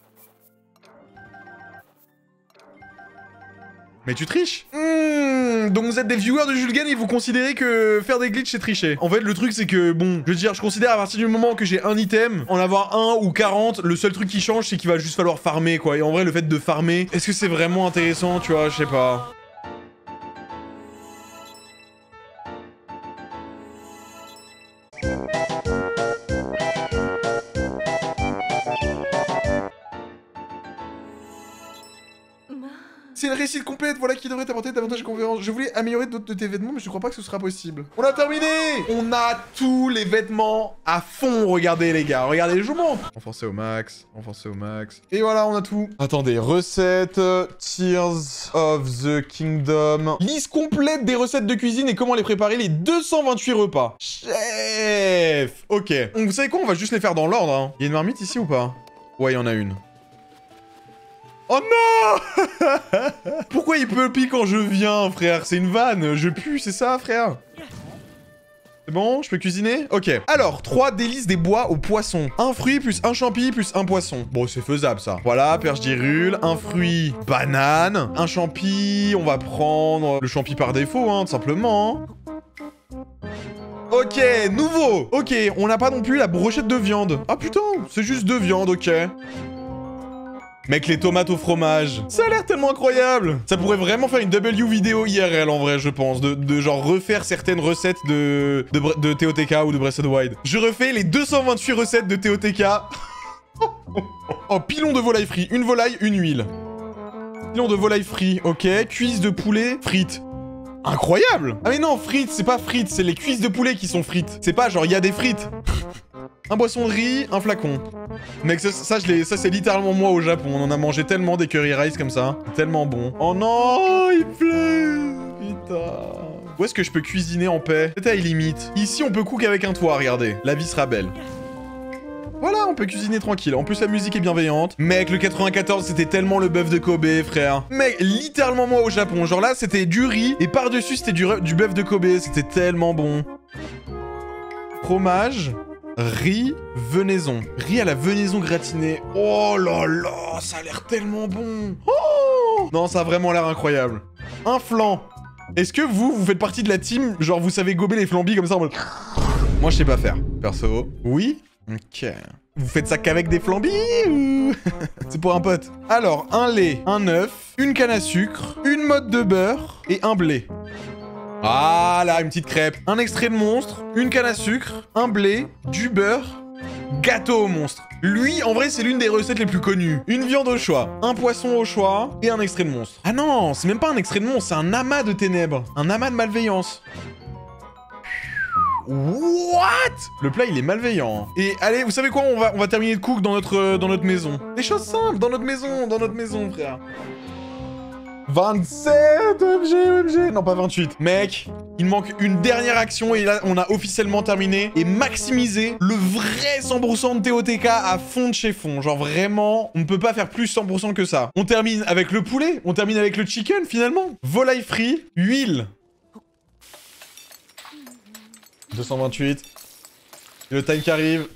Mais tu triches? Donc vous êtes des viewers de Julgane et vous considérez que faire des glitches c'est tricher. En fait le truc c'est que bon, je veux dire, je considère à partir du moment que j'ai un item, en avoir un ou 40, le seul truc qui change c'est qu'il va juste falloir farmer quoi. Et en vrai le fait de farmer, est-ce que c'est vraiment intéressant, tu vois, je sais pas. C'est une réussite complète, voilà qui devrait t'apporter davantage de confiance. Je voulais améliorer d'autres de tes vêtements, mais je ne crois pas que ce sera possible. On a terminé! On a tous les vêtements à fond, regardez les gars, regardez, je vous montre. Renforcer au max, renforcer au max. Et voilà, on a tout. Attendez, recettes, Tears of the Kingdom. Liste complète des recettes de cuisine et comment les préparer, les 228 repas. Chef! Ok. Donc vous savez quoi, on va juste les faire dans l'ordre, hein. Il y a une marmite ici ou pas? Ouais, il y en a une. Oh non! Pourquoi il peut piquer quand je viens, frère? C'est une vanne, je pue, c'est ça, frère? C'est bon, je peux cuisiner? Ok. Alors, 3 délices des bois au poisson. Un fruit plus un champi plus un poisson. Bon, c'est faisable, ça. Voilà, perche d'irule, un fruit, banane, un champi, on va prendre le champi par défaut, hein, tout simplement. Ok, nouveau. Ok, on n'a pas non plus la brochette de viande. Ah putain, c'est juste de viande, ok. Mec, les tomates au fromage. Ça a l'air tellement incroyable. Ça pourrait vraiment faire une W vidéo IRL en vrai, je pense. De genre refaire certaines recettes de TOTK ou de Breath of the Wild. Je refais les 228 recettes de TOTK. Oh, pilon de volaille frit. Une volaille, une huile. Pilon de volaille frit, ok. Cuisse de poulet, frites. Incroyable. Ah mais non, frites, c'est pas frites, c'est les cuisses de poulet qui sont frites. C'est pas genre, il y a des frites. Un boisson de riz, un flacon. Mec, ça c'est littéralement moi au Japon. On en a mangé tellement des curry rice comme ça. Tellement bon. Oh non, il pleut. Putain. Où est-ce que je peux cuisiner en paix? C'est à limite. Ici, on peut cook avec un toit, regardez. La vie sera belle. Voilà, on peut cuisiner tranquille. En plus, la musique est bienveillante. Mec, le 94, c'était tellement le bœuf de Kobe, frère. Mec, littéralement moi au Japon. Genre là, c'était du riz. Et par-dessus, c'était du bœuf de Kobe. C'était tellement bon. Fromage. Riz, venaison. Riz à la venaison gratinée. Oh là là, ça a l'air tellement bon. Oh non, ça a vraiment l'air incroyable. Un flan. Est-ce que vous faites partie de la team, genre vous savez gober les flambis comme ça en mode... Moi, je sais pas faire, perso. Oui? Ok. Vous faites ça qu'avec des flambis ou... C'est pour un pote. Alors, un lait, un œuf, une canne à sucre, une motte de beurre et un blé. Ah là, une petite crêpe. Un extrait de monstre, une canne à sucre, un blé, du beurre, gâteau au monstre. Lui, en vrai, c'est l'une des recettes les plus connues. Une viande au choix, un poisson au choix et un extrait de monstre. Ah non, c'est même pas un extrait de monstre, c'est un amas de ténèbres. Un amas de malveillance. What? Le plat, il est malveillant. Et allez, vous savez quoi? On va terminer de cook dans notre maison. Des choses simples, dans notre maison, frère. 27 OMG. Non, pas 28. Mec, il manque une dernière action et là, on a officiellement terminé et maximisé le vrai 100% de TOTK à fond de chez fond. Genre vraiment, on ne peut pas faire plus 100% que ça. On termine avec le poulet, on termine avec le chicken finalement. Volaille frit, huile. 228. Et le time qui arrive.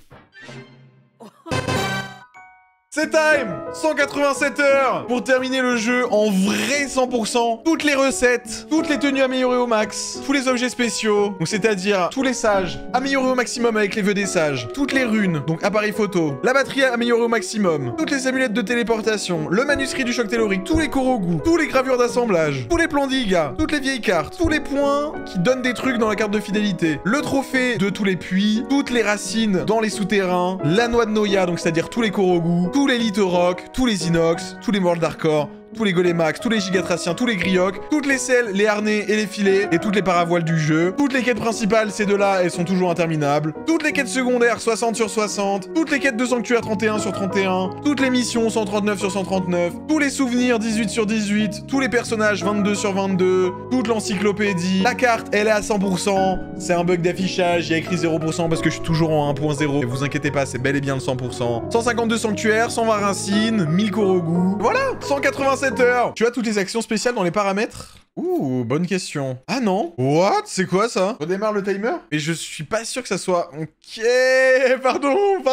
C'est time! 187 heures pour terminer le jeu en vrai 100%. Toutes les recettes, toutes les tenues améliorées au max, tous les objets spéciaux, donc c'est-à-dire tous les sages améliorés au maximum avec les vœux des sages, toutes les runes, donc appareil photo, la batterie améliorée au maximum, toutes les amulettes de téléportation, le manuscrit du choc tellurique, tous les Korogu, tous les gravures d'assemblage, tous les plans d'Iga, toutes les vieilles cartes, tous les points qui donnent des trucs dans la carte de fidélité, le trophée de tous les puits, toutes les racines dans les souterrains, la noix de Noya, donc c'est-à-dire tous les Korogu, tous les Lithorock, tous les Inox, tous les World Hardcore, tous les Golémax, tous les Gigatraciens, tous les Griocs, toutes les selles, les harnais et les filets, et toutes les paravoiles du jeu. Toutes les quêtes principales, ces deux-là, elles sont toujours interminables. Toutes les quêtes secondaires, 60 sur 60. Toutes les quêtes de sanctuaire, 31 sur 31. Toutes les missions, 139 sur 139. Tous les souvenirs, 18 sur 18. Tous les personnages, 22 sur 22. Toute l'encyclopédie. La carte, elle est à 100%. C'est un bug d'affichage, il y a écrit 0% parce que je suis toujours en 1.0. Et vous inquiétez pas, c'est bel et bien le 100%. 152 sanctuaires, 120 racines, 1000 Korogu. Voilà, 187 heures. Tu as toutes les actions spéciales dans les paramètres? Ouh, bonne question. Ah non. What? C'est quoi ça? Redémarre le timer? Et je suis pas sûr que ça soit... Ok, pardon,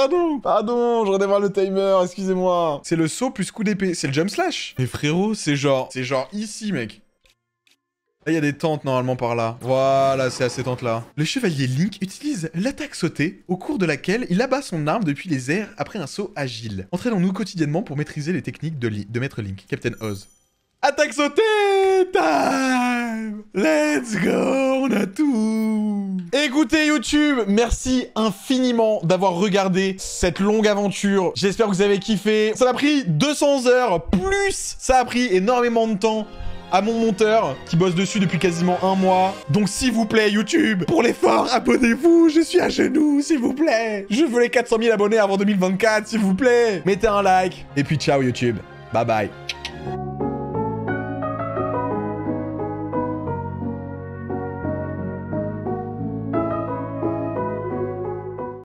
je redémarre le timer, excusez-moi. C'est le saut plus coup d'épée, c'est le jump slash. Mais frérot, c'est genre ici, mec. Là, il y a des tentes normalement par là. Voilà, c'est à ces tentes-là. Le chevalier Link utilise l'attaque sautée, au cours de laquelle il abat son arme depuis les airs après un saut agile. Entraînons-nous quotidiennement pour maîtriser les techniques de Maître Link. Captain Oz. Attaque sautée! Time! Let's go! On a tout! Écoutez YouTube, merci infiniment d'avoir regardé cette longue aventure. J'espère que vous avez kiffé. Ça m'a pris 200 heures, plus ça a pris énormément de temps à mon monteur qui bosse dessus depuis quasiment un mois. Donc s'il vous plaît YouTube, pour l'effort, abonnez-vous, je suis à genoux, s'il vous plaît. Je veux les 400 000 abonnés avant 2024, s'il vous plaît. Mettez un like. Et puis ciao YouTube, bye bye.